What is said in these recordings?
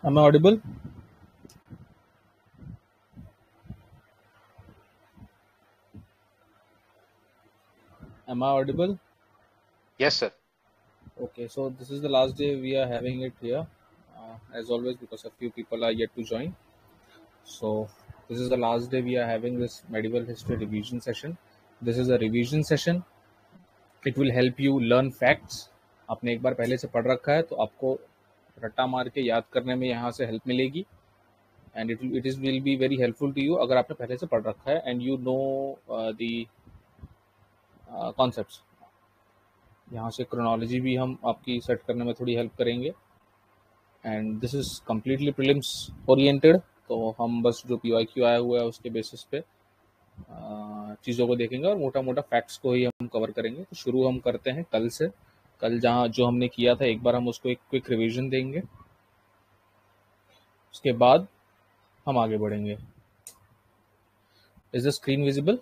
Am I audible? Am I audible? Yes, sir. Okay, so this is the last day we are having it here, as always, because a few people are yet to join. So this is the last day we are having this medieval history revision session. This is a revision session. It will help you learn facts. आपने एक बार पहले से पढ़ रखा है तो आपको रट्टा मार के याद करने में यहाँ से हेल्प मिलेगी. And it is will be very helpful to you अगर आपने पहले से पढ़ रखा है and you know the concepts. यहाँ से क्रोनोलॉजी भी हम आपकी सेट करने में थोड़ी हेल्प करेंगे. And this is completely prelims oriented. तो हम बस जो PYQ आया हुआ है उसके बेसिस पे चीज़ों को देखेंगे और मोटा मोटा फैक्ट्स को ही हम कवर करेंगे. तो शुरू हम करते हैं कल से. कल जहाँ जो हमने किया था एक बार हम उसको एक क्विक रिवीजन देंगे, उसके बाद हम आगे बढ़ेंगे. Is the screen visible?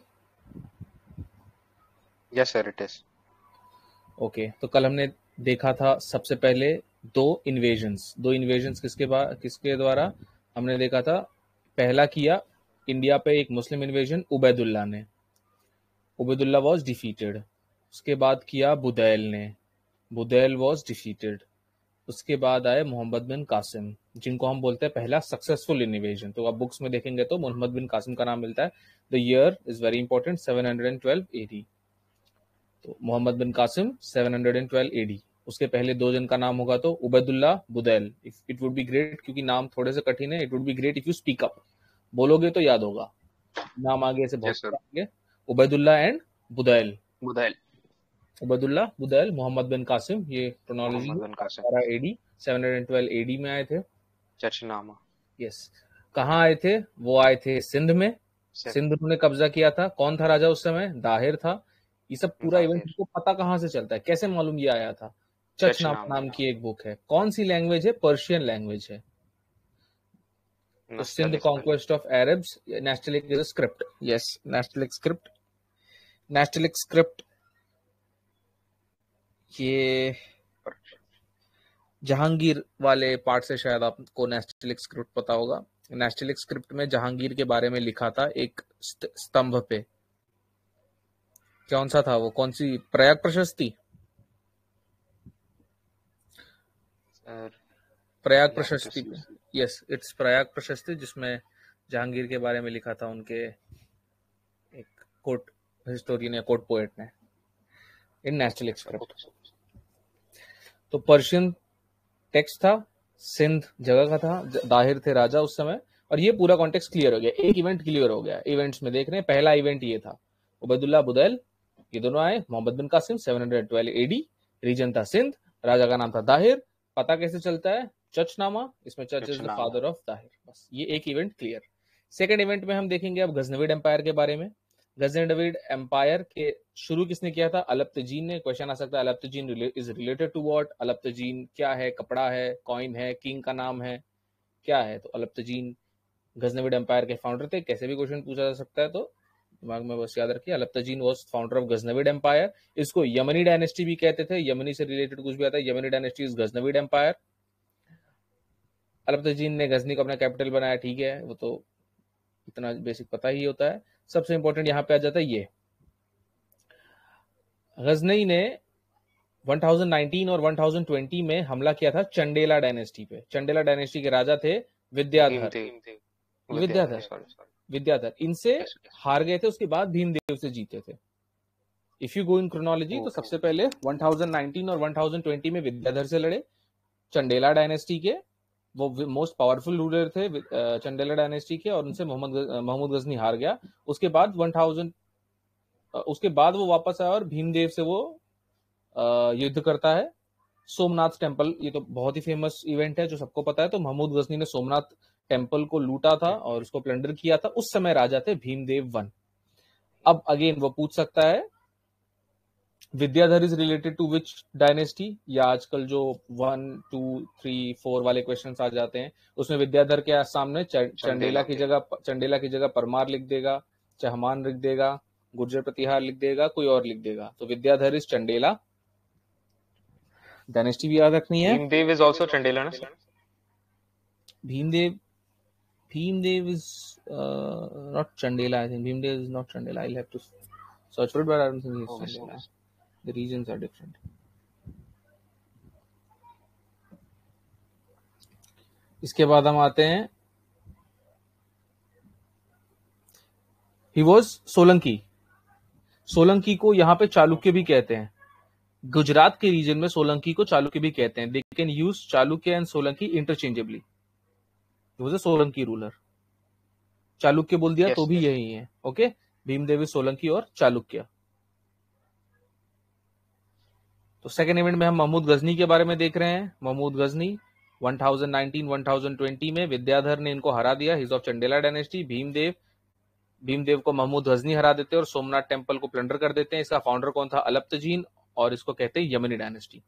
Yes, sir, it is. Okay, तो कल हमने देखा था सबसे पहले दो इन्वेजन्स किसके द्वारा हमने देखा था. पहला किया इंडिया पे एक मुस्लिम इन्वेजन उबैदुल्ला ने. Ubaidullah was defeated. उसके बाद किया बुदैल वाज डिफीटेड. उसके बाद आए मोहम्मद बिन कासिम, जिनको हम बोलते हैं पहला सक्सेसफुल इन्वेजन. तो आप बुक्स में देखेंगे तो मोहम्मद बिन कासिम का नाम मिलता है. The year is very important, 712 AD. तो मोहम्मद बिन कासिम 712 AD. उसके पहले दो जन का नाम होगा तो Ubaidullah, Budail. It would be great, क्योंकि नाम थोड़े से कठिन है. It would be great if you speak up. बोलोगे तो याद होगा. नाम आगे से बहुत Yes, sir. आगे. Ubaidullah and Budail. Budail. Ubaidullah, Budail, Muhammad bin Qasim. ये chronology Muhammad bin Qasim. 12 AD, 712 AD में आए थे. Chachnama. यस. कहाँ आए थे? वो आए थे सिंध में. Sir. सिंध उन्होंने कब्जा किया था. कौन था राजा उस समय? दाहिर था. ये सब पूरा इवेंट Dahir. को पता कहाँ से चलता है, कैसे मालूम ये आया था? चचनामा Chachnama. नाम की एक बुक है. कौन सी लैंग्वेज है? पर्शियन लैंग्वेज है. तो Sindh Nastaliq. Conquest of Arabs. Nastaliq is a script. Yes, Nastaliq script. Nastaliq script ये जहांगीर वाले पार्ट से शायद आपको नेस्टलिक स्क्रिप्ट पता होगा. नेस्टलिक स्क्रिप्ट में जहांगीर के बारे में लिखा था एक स्तंभ पे. कौन सा था वो? कौन सी? Prayag Prashasti. Sir. Prayag Let Prashasti us पे. see. Yes, it's Prayag Prashasti, जिसमें जहांगीर के बारे में लिखा था उनके एक कोर्ट हिस्टोरियन या कोर्ट पोएट ने इन नेस्टलिक स्क्रिप्ट. तो पर्शियन टेक्स्ट था. सिंध जगह का था. दाहिर थे राजा उस समय. और ये पूरा कॉन्टेक्स्ट क्लियर हो गया. एक इवेंट क्लियर हो गया. इवेंट्स में देख रहे हैं, पहला इवेंट ये था. उबैदुल्ला, बुदैल, ये दोनों आए. Muhammad bin Qasim 712 AD. Region था सिंध. राजा का नाम था दाहिर. पता कैसे चलता है? चचनामा. इसमें Chach is the Chachnama. Father of Dahir. बस ये एक इवेंट क्लियर. सेकंड इवेंट में हम देखेंगे अब गजनविड एम्पायर के बारे में. गजनविड एम्पायर के शुरू किसने किया था? अलप्तजीन ने. क्वेश्चन आ सकता है, Alptigin is related to what? Alptigin क्या है? कपड़ा है, कॉइन है, किंग का नाम है, क्या है? तो अलप्तजीन गजनविड एम्पायर के फाउंडर थे. कैसे भी क्वेश्चन पूछा जा सकता है, तो दिमाग में बस याद रखिए, Alptigin was founder of Ghaznavid empire. इसको यमनी डायनेस्टी भी कहते थे. यमनी से रिलेटेड कुछ भी आता है, Yamini dynasty is Ghaznavid empire. Alptigin ने गजनी को अपना कैपिटल बनाया. ठीक है, वो तो इतना बेसिक पता ही होता है. सबसे इंपॉर्टेंट यहाँ पे आ जाता है ये. गजनी ने 1019 और 1020 में हमला किया था चंडेला डायनेस्टी पे. चंडेला डायनेस्टी के राजा थे विद्याधर. Bhimdev. विद्याधर इनसे Yes. हार गए थे. उसके बाद भीमदेव से जीते थे. If you go in chronology तो Okay. सबसे पहले 1019 और 1020 में विद्याधर से लड़े. चंडेला डायनेस्टी के वो मोस्ट पावरफुल रूलर थे चंडेला डायनेस्टी के, और उनसे महमूद गजनी हार गया. उसके बाद वो वापस आया और भीमदेव से वो युद्ध करता है. सोमनाथ टेम्पल, ये तो बहुत ही फेमस इवेंट है जो सबको पता है. तो महमूद गजनी ने सोमनाथ टेम्पल को लूटा था और उसको प्लंडर किया था. उस समय राजा थे भीमदेव 1. अब अगेन वो पूछ सकता है Vidyadhar is related to which dynasty, या आजकल जो 1, 2, 3, 4 वाले क्वेश्चंस आ जाते हैं उसमें विद्याधर के सामने चंडेला की जगह परमार लिख देगा, चहमान लिख देगा, गुर्जर प्रतिहार लिख देगा, कोई और लिख देगा. तो विद्याधर इज चंडेला. डायनेस्टी भी याद रखनी है. Bhimdev is also Chandela, na, sir? Bhimdev is not Chandela. I think Bhimdev is not Chandela. I'll have to search for it, but I don't think he's Okay, Chandela. sir. The regions are different. इसके बाद हम आते हैं, he was Solanki. Solanki को यहाँ पे चालुक्य भी कहते हैं. गुजरात के रीजन में सोलंकी को चालुक्य भी कहते हैं. They can use Chalukya and Solanki interchangeably. He was a Solanki ruler. Chalukya बोल दिया Yes, तो भी yes. यही है. ओके, भीमदेव सोलंकी और चालुक्य. तो सेकेंड इवेंट में हम महमूद गजनी के बारे में देख रहे हैं. महमूद गजनी 1019-1020 में विद्याधर ने इनको हरा दिया. His of Chandela dynasty. Bhimdev को महमूद गजनी हरा देते हैं और सोमनाथ टेम्पल को प्लंडर कर देते हैं. इसका फाउंडर कौन था? अलप्तजीन, और इसको कहते हैं यमनी डायनेस्टी.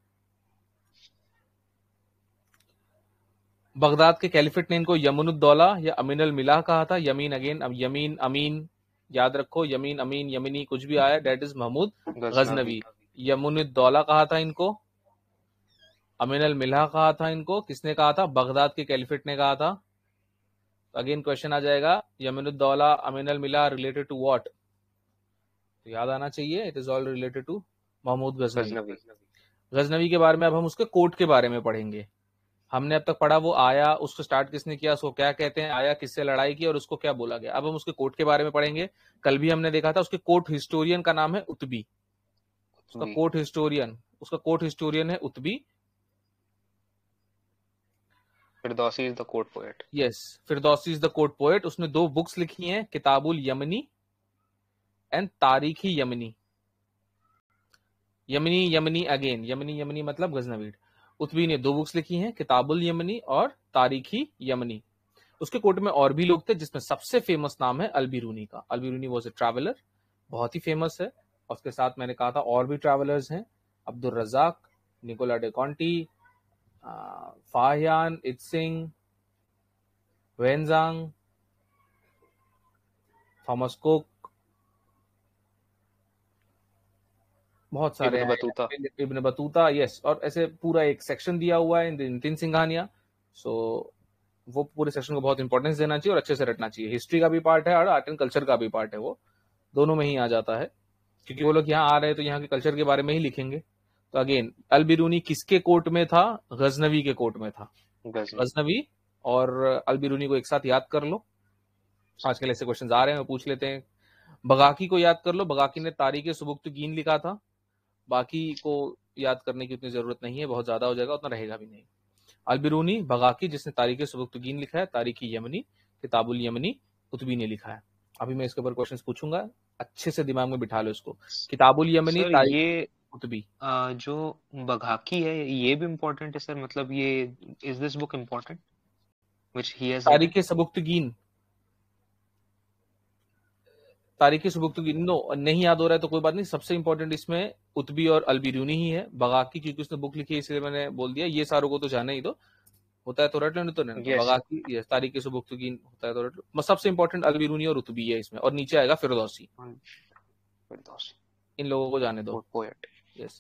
बगदाद के कैलिफेट ने इनको यमुनुद्दौला या अमीन अल मिलाह कहा था. यमीन अगेन, अब यमीन अमीन याद रखो. यमीन अमीन यमीनी कुछ भी आया, date is Mahmud Ghaznavi. Yaminuddaula कहा था इनको. अमीन अल मिलाह कहा था इनको. किसने कहा था? बगदाद के कैलिफेट ने कहा था. अगेन क्वेश्चन आ जाएगा, Yaminuddaula Amin al Millah related to what? तो याद आना चाहिए, it is all related to Mahmud Ghaznavi. Ghaznavi के बारे में अब हम उसके कोर्ट के बारे में पढ़ेंगे. हमने अब तक पढ़ा वो आया, उसको स्टार्ट किसने किया, उसको क्या कहते हैं, आया किससे लड़ाई की और उसको क्या बोला गया. अब हम उसके कोर्ट के बारे में पढ़ेंगे. कल भी हमने देखा था उसके कोर्ट हिस्टोरियन का नाम है उत्बी. उसका कोर्ट हिस्टोरियन है Utbi. Firdausi is the court poet. Yes, Firdausi is the court poet. उसने 2 बुक्स लिखी हैं, किताबुल यमनी एंड तारीखी यमनी. यमनी अगेन, यमनी मतलब गजनवी. उत्बी ने 2 बुक्स लिखी हैं, किताबुल यमनी और तारीखी यमनी. उसके कोर्ट में और भी लोग थे, जिसमें सबसे फेमस नाम है अलबिरूनी का. अलबिरूनी वॉज ए ट्रैवलर, बहुत ही फेमस है. और उसके साथ मैंने कहा था और भी ट्रैवलर्स हैं, Abdul Razzaq, Nicolo de Conti, Fahien, Itsing, Xuanzang, Thomas Cook, बहुत सारे इब्न बतूता. यस, और ऐसे पूरा एक सेक्शन दिया हुआ है इन 3 सिंघानिया. सो वो पूरे सेक्शन को बहुत इंपॉर्टेंस देना चाहिए और अच्छे से रटना चाहिए. हिस्ट्री का भी पार्ट है और आर्ट एंड कल्चर का भी पार्ट है, वो दोनों में ही आ जाता है, क्योंकि वो लोग यहाँ आ रहे हैं तो यहाँ के कल्चर के बारे में ही लिखेंगे. तो अगेन, अलबिरूनी किसके कोर्ट में था? गजनवी के कोर्ट में था. गजनवी और अलबिरूनी को एक साथ याद कर लो. आजकल ऐसे क्वेश्चन आ रहे हैं, पूछ लेते हैं. बगाकी को याद कर लो. बगाकी ने तारीख सुबुक्तगीन लिखा था. बाकी को याद करने की उतनी जरूरत नहीं है, बहुत ज्यादा हो जाएगा, उतना रहेगा भी नहीं. अलबिरूनी, बगाकी जिसने तारीख सुबुक्तगीन लिखा है, तारीखी यमनी, किताबुल यमनी उत्बी ने लिखा है. अभी मैं इसके ऊपर क्वेश्चंस पूछूंगा, अच्छे से दिमाग में बिठा लो इसको. किताबुल यमनी, ये उत्बी. जो बगाकी है ये भी इम्पोर्टेंट है सर, मतलब ये is this book important which he has Tarikh Subuktigin. तारीख सुबुक्तगीन नो नहीं याद हो रहा है तो कोई बात नहीं. सबसे इंपॉर्टेंट इसमें उत्बी और अलबिरूनी ही है. बगाकी क्योंकि उसने बुक लिखी है इसलिए मैंने बोल दिया. ये सारों को तो जाना ही दो, होता है तो रट लो, नहीं तो नहीं. बगाकी, यस, तारीख सुबुक्तगीन होता है तो रट लो. सबसे इंपॉर्टेंट अलबिरूनी और उत्बी है इसमें, और नीचे आएगा फिरदौसी. इन लोगों को जाने दो. यस.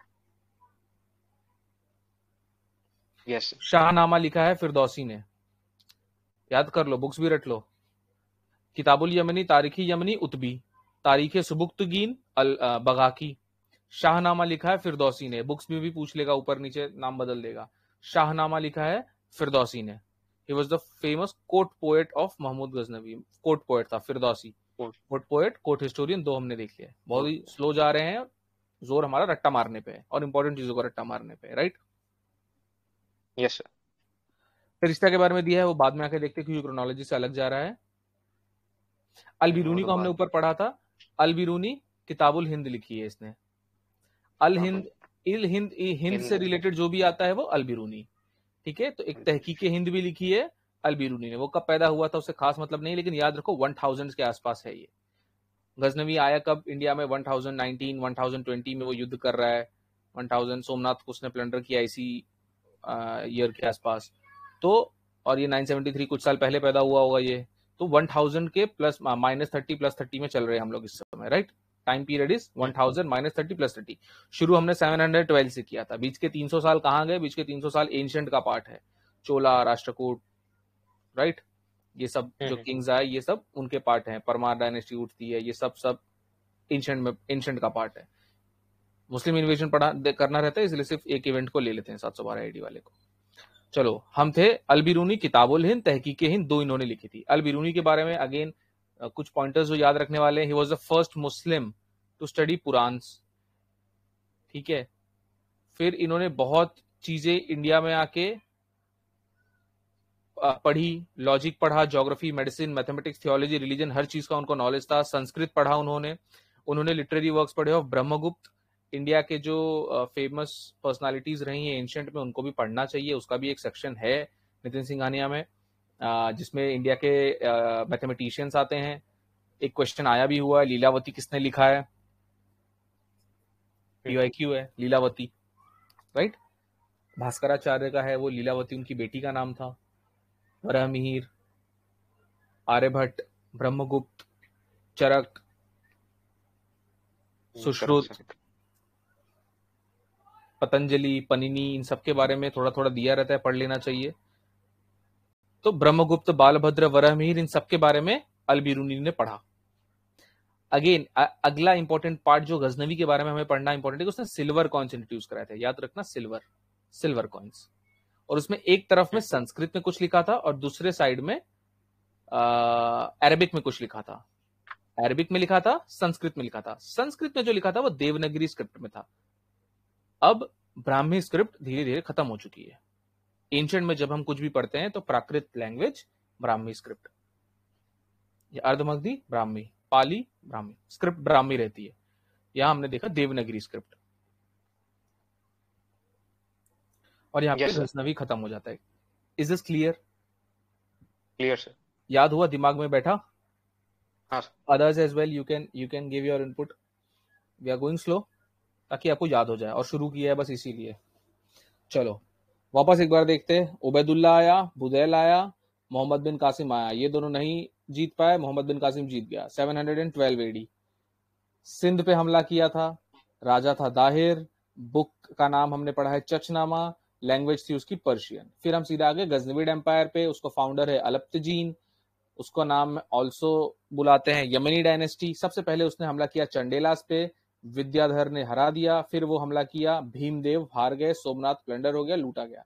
शाहनामा लिखा है फिरदौसी ने, याद कर लो, बुक्स भी रट लो. किताबुल यमनी, तारीखी यमनी उत्बी, तारीख सुबुक्तगीन बगाकी. शाहनामा लिखा है फिरदौसी ने. बुक्स में भी पूछ लेगा, ऊपर नीचे नाम बदल देगा. शाहनामा लिखा है फिरदौसी ने. He was the famous court poet of Mahmud Ghaznavi. Court poet था Firdausi. Court poet, court historian, 2 हमने देख लिया. बहुत ही स्लो जा रहे हैं, जोर हमारा रट्टा मारने पे है और इंपॉर्टेंट चीजों को रट्टा मारने पे है. राइट? Yes sir. फरिश्ता के बारे में दिया है, वो बाद में आके देखते क्योंकि क्रोनोलॉजी से अलग जा रहा है. अलबिरूनी को हमने ऊपर पढ़ा था. अलबिरूनी किताबुल हिंद लिखी है इसने. अल हिंद, इल हिंद, हिंद से रिलेटेड जो भी आता है वो अलबिरूनी. ठीक है, तो एक तहकीक हिंद भी लिखी है अलबिरूनी ने. वो कब पैदा हुआ था उससे खास मतलब नहीं, लेकिन याद रखो 1000 के आसपास है ये. गजनवी आया कब इंडिया में? 1019, 1020 में वो युद्ध कर रहा है. 1000 सोमनाथ को उसने प्लंडर किया इसी ईयर के आसपास. तो और ये 973 कुछ साल पहले पैदा हुआ होगा ये. तो 1000 के प्लस -30 +30 में चल रहे हैं हम लोग इस समय. राइट? Time period is 1000 -30 +30. शुरू हमने 712 से किया था. बीच के 300 साल कहाँ गए? बीच के 300 साल एंशिएंट का पार्ट है. चोला, राष्ट्रकूट, राइट। ये सब जो किंग्स आए ये सब उनके पार्ट हैं, परमार डायनेस्टी उठती है, ये सब सब एंशंट का पार्ट है। मुस्लिम इन्वेजन करना रहता है, इसलिए सिर्फ एक इवेंट को ले लेते हैं 712 एडी वाले को। चलो, हम थे अल बिरूनी, किताबुल हिंद, तहकीक हिंद, दो इन्होंने लिखी थी। अल बिरूनी के बारे में अगेन कुछ पॉइंटर्स जो याद रखने वाले हैं। He was the first Muslim to study Puranas, ठीक है। फिर इन्होंने बहुत चीजें इंडिया में आके पढ़ी, लॉजिक पढ़ा, geography, medicine, mathematics, theology, religion, हर चीज का उनको नॉलेज था। संस्कृत पढ़ा उन्होंने लिटरेरी वर्क्स पढ़े ऑफ ब्रह्मगुप्त। इंडिया के जो फेमस पर्सनालिटीज रही हैं एंशिएंट में, उनको भी पढ़ना चाहिए, उसका भी एक सेक्शन है नितिन सिंघानिया में, जिसमें इंडिया के मैथमेटिशियंस आते हैं। एक क्वेश्चन आया भी हुआ है, लीलावती किसने लिखा है, पीवाईक्यू है, लीलावती, राइट। भास्कराचार्य का है वो, लीलावती उनकी बेटी का नाम था। वराहमिहिर, आर्यभट्ट, ब्रह्मगुप्त, चरक, सुश्रुत, पतंजलि, पनिनी, इन सब के बारे में थोड़ा थोड़ा दिया रहता है, पढ़ लेना चाहिए। तो ब्रह्मगुप्त, बालभद्र, वराहमिहिर, इन सब के बारे में अल बिरूनी ने पढ़ा। अगेन अगला इंपॉर्टेंट पार्ट जो गजनवी के बारे में हमें पढ़ना इंपॉर्टेंट है, उसने सिल्वर कॉइन्स इंट्रोड्यूस कराए थे, याद रखना, सिल्वर कॉइन्स। और उसमें एक तरफ में संस्कृत में कुछ लिखा था और दूसरे साइड में अरबिक में कुछ लिखा था। अरबिक में लिखा था, संस्कृत में लिखा था। संस्कृत में जो लिखा था वो देवनागरी स्क्रिप्ट में था। अब ब्राह्मी स्क्रिप्ट धीरे धीरे खत्म हो चुकी है। एंशिएंट में जब हम कुछ भी पढ़ते हैं तो Prakrit language Brahmi script, Ardhamagadhi Brahmi, Pali Brahmi, script Brahmi रहती है। यहां हमने देखा देवनागरी स्क्रिप्ट, और यहाँ पे गजनवी खत्म हो जाता है। Is this clear? Clear sir. याद हुआ, दिमाग में बैठा? हाँ। Others as well you can give your input. We are going slow ताकि आपको याद हो जाए, और शुरू किया है बस इसीलिए। चलो वापस एक बार देखते हैं। उबैदुल्ला आया, बुदैल आया, मोहम्मद बिन कासिम आया, ये दोनों नहीं जीत पाए, मोहम्मद बिन कासिम जीत गया 712 एडी। सिंध पे हमला किया था, राजा था दाहिर, बुक का नाम हमने पढ़ा है चचनामा, लैंग्वेज थी उसकी पर्शियन। फिर हम सीधा आगे गजनविड एम्पायर पे, उसको फाउंडर है अलप्तजीन, उसको नाम ऑल्सो बुलाते हैं यमनी डायनेस्टी। सबसे पहले उसने हमला किया चंडेलास पे, विद्याधर ने हरा दिया। फिर वो हमला किया, भीमदेव हार गए, सोमनाथ प्लंडर हो गया, लूटा गया।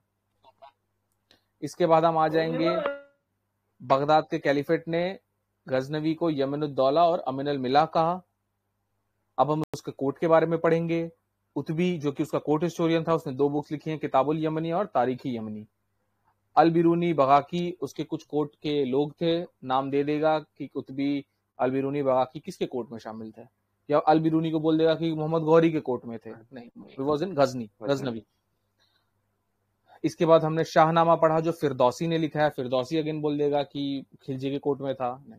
इसके बाद हम आ जाएंगे, बगदाद के कैलिफेट ने गजनवी को यमनुद्दौला और अमीन अल मिला कहा। अब हम उसके कोर्ट के बारे में पढ़ेंगे। उतबी जो कि उसका कोर्ट हिस्टोरियन था, उसने 2 बुक्स लिखी हैं, किताबुल यमनी और तारीखी यमनी। अल बिरूनी बगाकी उसके कुछ कोर्ट के लोग थे, नाम दे देगा कि कुतबी, अल बिरूनी, बगाकी किसके कोर्ट में शामिल थे, या अल बिरूनी को बोल देगा कि मोहम्मद गौरी के कोर्ट में थे। नहीं, ही वाज इन गजनवी। इसके बाद हमने शाहनामा पढ़ा जो फिरदौसी ने लिखा है। फिरदौसी अगेन बोल देगा कि खिलजी के कोर्ट में था, नहीं,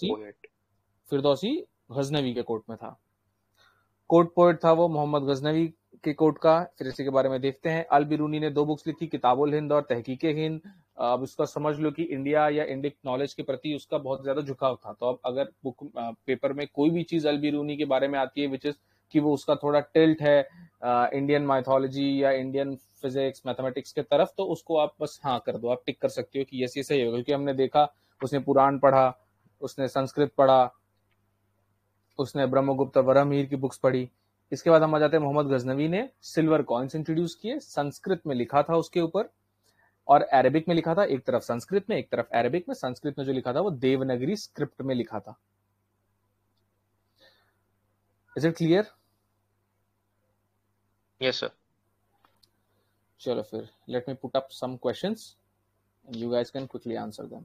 फिरदौसी गजनवी के कोर्ट में था। कोर्ट पोएट था वो मोहम्मद गजनवी के कोर्ट का। फिर इसी के बारे में देखते हैं। अल बिरूनी ने 2 बुक्स लिखी, किताबुल हिंद और तहकीक हिंद। अब इसका समझ लो कि इंडिया या इंडिक नॉलेज के प्रति उसका बहुत ज्यादा झुकाव था। तो अब अगर बुक पेपर में कोई भी चीज अल बिरूनी के बारे में आती है विच इज कि वो उसका थोड़ा टिल्ट है इंडियन माइथोलॉजी या इंडियन फिजिक्स मैथमेटिक्स के तरफ, तो उसको आप बस हाँ कर दो, आप टिक कर सकते हो कि यस ये सही होगा। क्योंकि हमने देखा उसने पुराण पढ़ा, उसने संस्कृत पढ़ा, उसने ब्रह्मगुप्त वराहमिहिर की बुक्स पढ़ी। इसके बाद हम आ जाते हैं, मोहम्मद गजनवी ने सिल्वर कॉइन्स इंट्रोड्यूस किए। संस्कृत में लिखा था उसके ऊपर और अरेबिक में लिखा था, एक तरफ संस्कृत में एक तरफ अरेबिक में। संस्कृत में जो लिखा था वो देवनागरी स्क्रिप्ट में लिखा था। Is it clear? Yes sir. चलो फिर let me put up some questions and you guys can quickly answer them.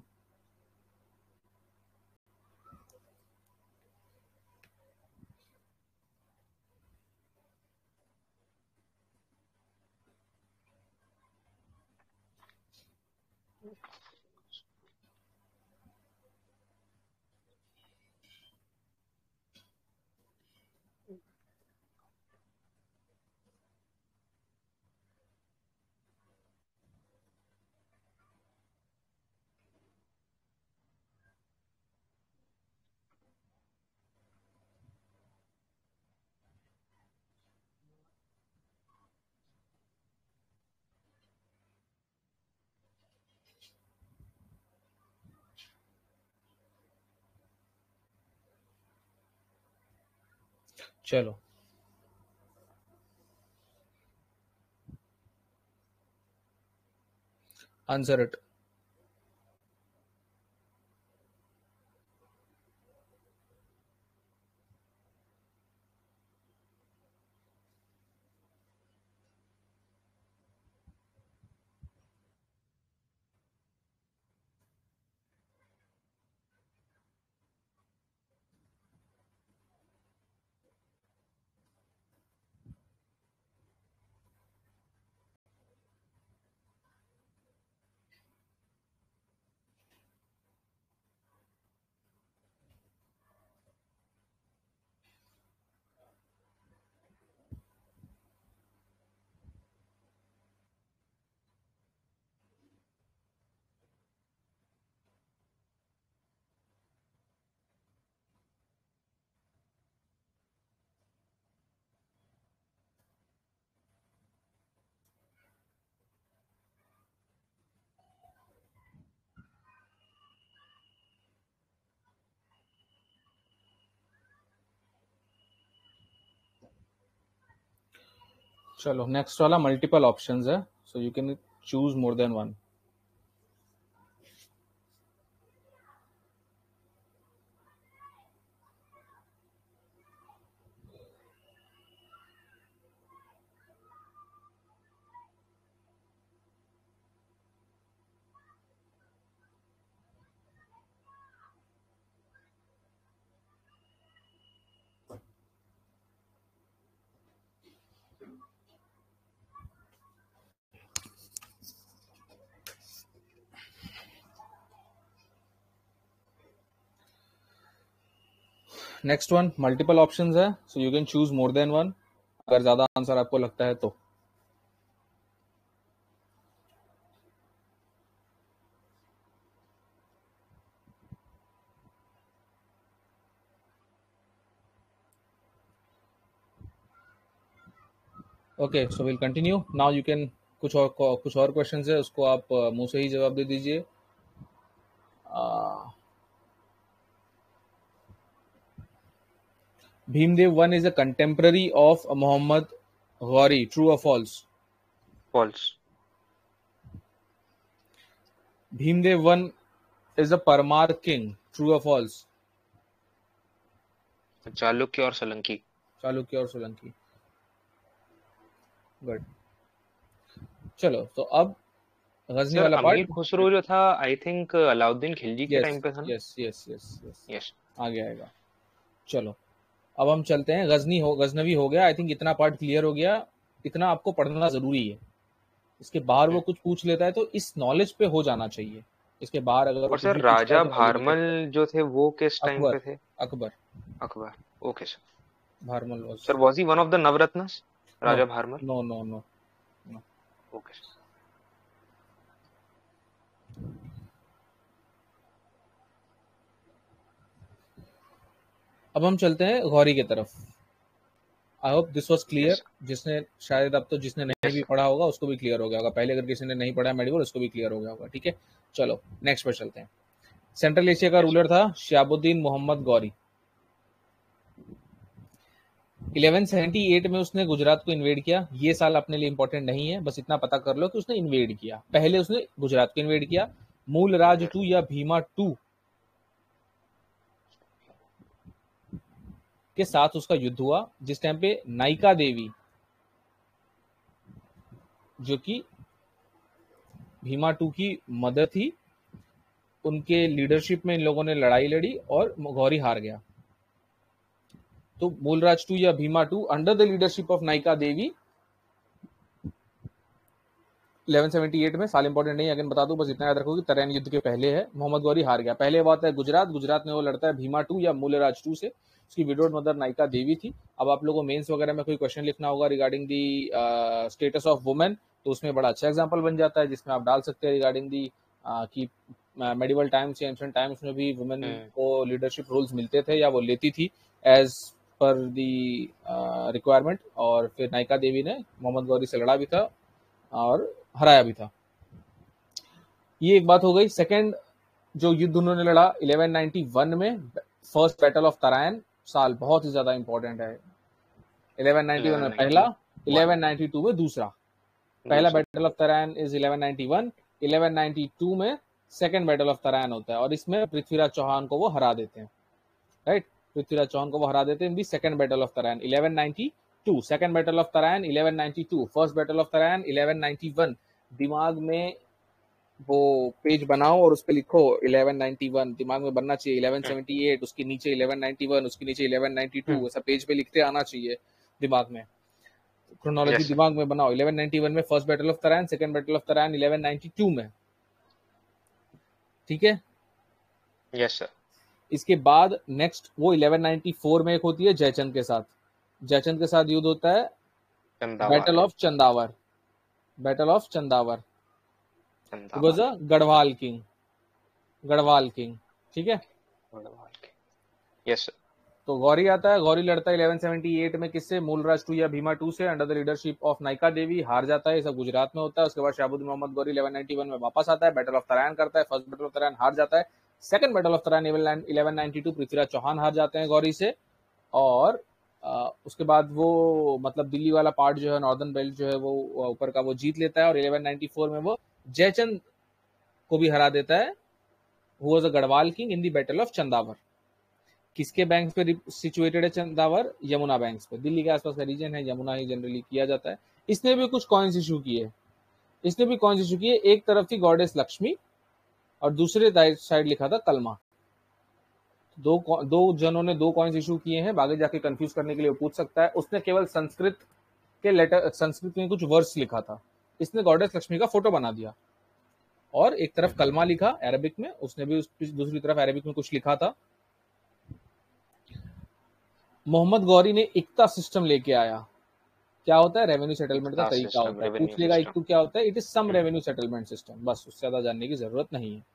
चलो, आंसर इट। चलो, नेक्स्ट वाला मल्टीपल ऑप्शंस है, so you can choose more than one. Next one multiple options है, so you can choose more than one, अगर ज्यादा answer आपको लगता है तो। Okay, so will continue now. You can कुछ और क्वेश्चंस है, उसको आप मुंह से ही जवाब दे दीजिए। Bhimdev 1 is a contemporary of Muhammad Ghori. True or false? False. Bhimdev 1 is a Parmar king. True or false? Chalukya और सोलंकी। चालुक्य और सोलंकी। गुड। चलो, तो अब गजनी वाला पार्ट। अमीर खुसरो जो था, आई थिंक अलाउद्दीन खिलजी के टाइम पे था। Yes yes yes yes yes, आगे आएगा। चलो, अब हम चलते हैं। गजनवी हो गया। आई थिंक इतना पार्ट क्लियर हो गया। इतना आपको पढ़ना जरूरी है। इसके बाहर वो कुछ पूछ लेता है तो इस नॉलेज पे हो जाना चाहिए। इसके बाहर अगर और सर राजा भारमल जो थे वो किस टाइम पे थे? Akbar. Akbar, okay sir. Bharmal was sir, was he one of the navratnas, Raja Bharmal? No no no, okay sir. अब हम चलते हैं गौरी की तरफ। I hope this was clear. जिसने शायद अब तो जिसने नहीं भी पढ़ा होगा उसको भी क्लियर हो गया होगा। पहले अगर किसी ने नहीं पढ़ा मेडिकल उसको भी क्लियर हो गया होगा। ठीक है, चलो नेक्स्ट पर चलते हैं। सेंट्रल एशिया का रूलर था शहाबुद्दीन मोहम्मद गौरी। 1178 में उसने गुजरात को इन्वेड किया। ये साल अपने लिए इंपॉर्टेंट नहीं है, बस इतना पता कर लो कि उसने इन्वेड किया। पहले उसने गुजरात को इन्वेड किया। मूल राज 2 या भीमा 2 के साथ उसका युद्ध हुआ, जिस टाइम पे नायिका देवी जो कि भीमा 2 की मदर थी, उनके लीडरशिप में इन लोगों ने लड़ाई लड़ी और गौरी हार गया। तो मूलराज 2 या Bhima 2 under the leadership of Naiki Devi 1178 में। साल इंपॉर्टेंट नहीं, अगेन बता दूं, बस इतना याद रखो कि तराइन युद्ध के पहले है। मोहम्मद गौरी हार गया। पहले बात है गुजरात में वो लड़ता है भीमा 2 या मूलराज 2 से। उसकी विडोड मदर नायिका देवी थी। अब आप लोगों को मेंस वगैरह में कोई क्वेश्चन लिखना होगा regarding the status of women, तो उसमें बड़ा अच्छा एग्जांपल बन जाता है, जिसमें आप डाल सकते हैं रिगार्डिंग दी कि मेडिवल टाइम्स या एंशिएंट टाइम्स में भी वुमेन को लीडरशिप रोल्स मिलते थे या वो लेती थी एज पर दी रिक्वायरमेंट। और फिर नायिका देवी ने मोहम्मद गौरी से लड़ा भी था और हराया भी था। ये एक बात हो गई। सेकंड जो युद्ध उन्होंने लड़ा 1191 में, फर्स्ट बैटल ऑफ तराइन। साल बहुत ही ज्यादा इंपॉर्टेंट है। 1191 में पहला, 1192 में दूसरा। पहला बैटल ऑफ तराइन इज 1191, 1192 में सेकंड बैटल ऑफ तराइन होता है और इसमें पृथ्वीराज चौहान को वो हरा देते हैं, राइट। पृथ्वीराज चौहान को वो हरा देते हैं in the second battle of Tarain 1192। Second battle of Tarain 1192, first battle of Tarain 1191। दिमाग में वो पेज बनाओ और उस पे लिखो 1191, दिमाग में बनना चाहिए। 1178 उसके नीचे 1191, उसके नीचे 1192, ऐसा पेज पे लिखते आना चाहिए दिमाग में, क्रोनोलॉजी दिमाग में बनाओ। 1191 में first battle of Tarain, second battle of Tarain 1192 में, ठीक है। Yes sir. इसके बाद नेक्स्ट वो 1194 में एक होती है जयचंद के साथ, जयचंद के साथ युद्ध होता है battle of Chandawar, battle of Chandawar. It was a Gahadwal king, Gahadwal king, ठीक है। Yes sir. तो गौरी आता है, गौरी लड़ता है 1178 में किससे, मूलराज 2 या भीमा 2 से, under the leadership of Naiki Devi, हार जाता है। ये सब गुजरात में होता है। उसके बाद शहाबुद्दीन मोहम्मद गौरी 1191 में वापस आता है, बैटल ऑफ तराइन करता है। फर्स्ट बैटल ऑफ तराइन हार जाता है। Second battle of Tarain 1192 Prithviraj Chauhan हार जाते हैं गौरी से। और उसके बाद वो मतलब दिल्ली वाला पार्ट जो है, नॉर्दर्न बेल्ट जो है वो ऊपर का वो जीत लेता है और 1194 में वो जयचंद को भी हरा देता है, who was a Gahadwal king in the battle of Chandawar. किसके बैंक पे सिचुएटेड है चंदावर, यमुना बैंक्स पे, दिल्ली के आसपास का रीजन है, यमुना ही जनरली किया जाता है। इसने भी कुछ कॉइन्स इशू किए, इसने भी कॉइन्स इशू किए। एक तरफ थी गॉडेस लक्ष्मी और दूसरे साइड लिखा था कलमा। दो जनों ने दो कॉइन्स इशू किए हैं, आगे जाके कंफ्यूज करने के लिए पूछ सकता है। उसने केवल संस्कृत के लेटर, संस्कृत में कुछ वर्ड्स लिखा था, इसने गॉडेस लक्ष्मी का फोटो बना दिया और एक तरफ कलमा लिखा अरबिक में, उसने भी दूसरी तरफ अरबिक में कुछ लिखा था। मोहम्मद गौरी ने इक्ता सिस्टम लेके आया। क्या होता है, रेवेन्यू सेटलमेंट का तरीका होता है। पूछ लेगा इक्तू क्या होता है, it is some revenue settlement system, बस उससे ज्यादा जानने की जरूरत नहीं है।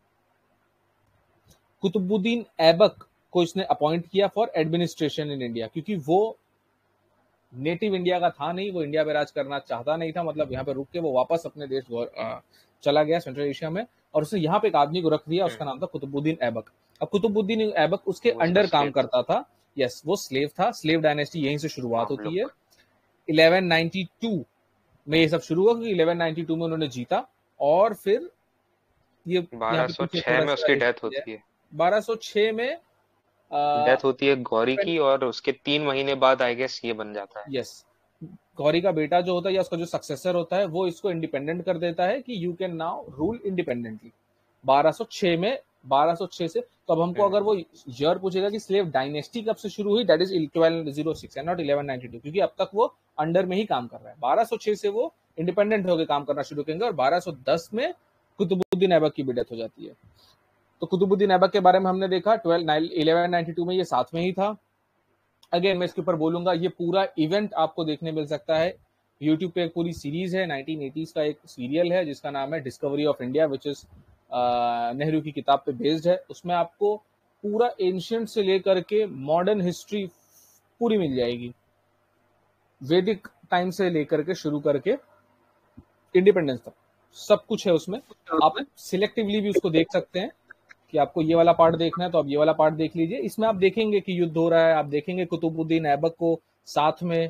कुतुबुद्दीन ऐबक को इसने अपॉइंट किया फॉर एडमिनिस्ट्रेशन इन इंडिया, क्योंकि वो नेटिव इंडिया का था नहीं, वो इंडिया पे राज करना चाहता नहीं था, मतलब यहाँ पे रुक के वो वापस अपने देश चला गया सेंट्रल एशिया में, और उसने यहाँ पे एक आदमी को रख दिया, उसका नाम था कुतुबुद्दीन ऐबक। अब कुतुबुद्दीन ऐबक उसके अंडर काम करता था, यस वो स्लेव था। स्लेव डायनेस्टी यहीं से शुरुआत होती है। 1192 में ये सब शुरू हुआ, क्योंकि 1192 में उन्होंने जीता और फिर ये 1206 में उसकी डेथ होती है। 1206 में डेथ होती है गौरी की और उसके 3 महीने बाद आई गेस ये बन जाता है। यस, गौरी का बेटा जो होता है या उसका जो सक्सेसर होता है वो इसको इंडिपेंडेंट कर देता है कि you can now rule independently 1206 में। 1206 से तो अब हमको अगर वो ईयर पूछेगा कि स्लेव डायनेस्टी कब से शुरू हुई, दैट इज 1206 एंड नॉट 1192, क्योंकि अब तक वो अंडर में ही काम कर रहा है। 1206 से वो इंडिपेंडेंट होकर काम करना शुरू करेंगे और 1210 में कुतुबुद्दीन ऐबक की भी डेथ हो जाती है। तो कुतुबुद्दीन ऐबक के बारे में हमने देखा 1192 में ये साथ में ही था। अगेन मैं इसके ऊपर बोलूंगा, ये पूरा इवेंट आपको देखने मिल सकता है यूट्यूब पे। एक पूरी सीरीज है, 1980s का एक सीरियल है जिसका नाम है Discovery of India, which is Nehru की किताब पे बेस्ड है। उसमें आपको पूरा एंशियंट से लेकर के मॉडर्न हिस्ट्री पूरी मिल जाएगी, वैदिक टाइम से लेकर के शुरू करके इंडिपेंडेंस तक सब कुछ है उसमें। आप सिलेक्टिवली भी उसको देख सकते हैं कि आपको ये वाला पार्ट देखना है तो आप ये वाला पार्ट देख लीजिए। इसमें आप देखेंगे कि युद्ध हो रहा है, आप देखेंगे कुतुबुद्दीन ऐबक को साथ में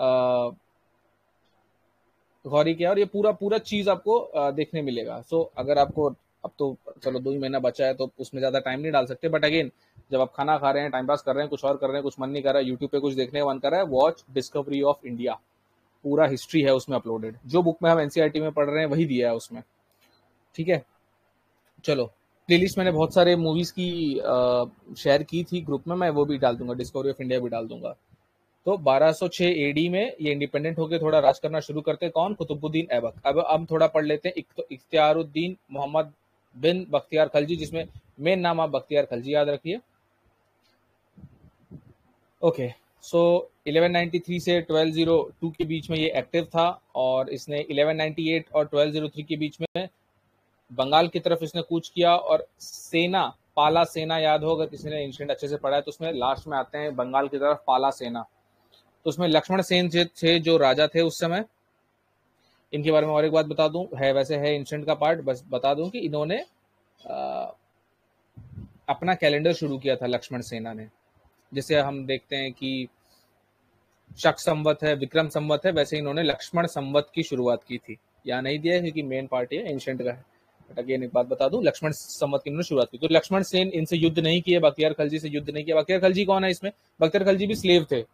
गौरी के, और ये पूरा चीज आपको देखने मिलेगा। सो अगर आपको अब तो चलो 2 ही महीना बचा है तो उसमें ज्यादा टाइम नहीं डाल सकते, बट अगेन जब आप खाना खा रहे हैं, टाइम पास कर रहे हैं, कुछ और कर रहे हैं, कुछ मन नहीं कर रहा है, यूट्यूब पे कुछ देखने का मन कर रहा है, वॉच डिस्कवरी ऑफ इंडिया, पूरा हिस्ट्री है उसमें अपलोडेड। जो बुक में हम एनसीईआरटी में पढ़ रहे हैं वही दिया है उसमें, ठीक है। चलो, प्लेलिस्ट मैंने बहुत सारे मूवीज की शेयर की थी ग्रुप में, मैं वो भी डाल दूंगा, डिस्कवरी ऑफ इंडिया भी डाल दूंगा। तो 1206 एडी में ये इंडिपेंडेंट होकर थोड़ा राज करना शुरू करते हैं। कौन? कुतुबुद्दीन ऐबक। अब हम थोड़ा पढ़ लेते हैं इख्तियारुद्दीन मोहम्मद बिन बख्तियार खलजी, जिसमें मेन नाम आप बख्तियार खलजी याद रखिए। ओके, सो 1193 से 1202 के बीच में ये एक्टिव था और इसने 1198 और 1203 के बीच में बंगाल की तरफ इसने कूच किया। और सेना, पाला सेना याद हो, अगर किसी ने एंशिएंट अच्छे से पढ़ा है तो उसमें लास्ट में आते हैं बंगाल की तरफ पाला सेना। तो उसमें लक्ष्मण सेन थे जो राजा थे उस समय। इनके बारे में और एक बात बता दूं, है वैसे है एंशिएंट का पार्ट, बस बता दूं कि इन्होंने अपना कैलेंडर शुरू किया था लक्ष्मण सेना ने। जैसे हम देखते हैं कि शक संवत है, विक्रम संवत है, वैसे इन्होंने लक्ष्मण संवत की शुरुआत की थी। यहाँ नहीं दिया है क्योंकि मेन पार्ट है एंशिएंट का है, बट अगेन एक बात बता दूं, लक्ष्मण संवत की इन्होंने शुरुआत की। तो लक्ष्मण सेन इनसे युद्ध नहीं किया, बख्तियार खलजी से युद्ध नहीं किया। बख्तियार खलजी कौन है इसमें? बख्तियार खलजी भी स्लेव थे,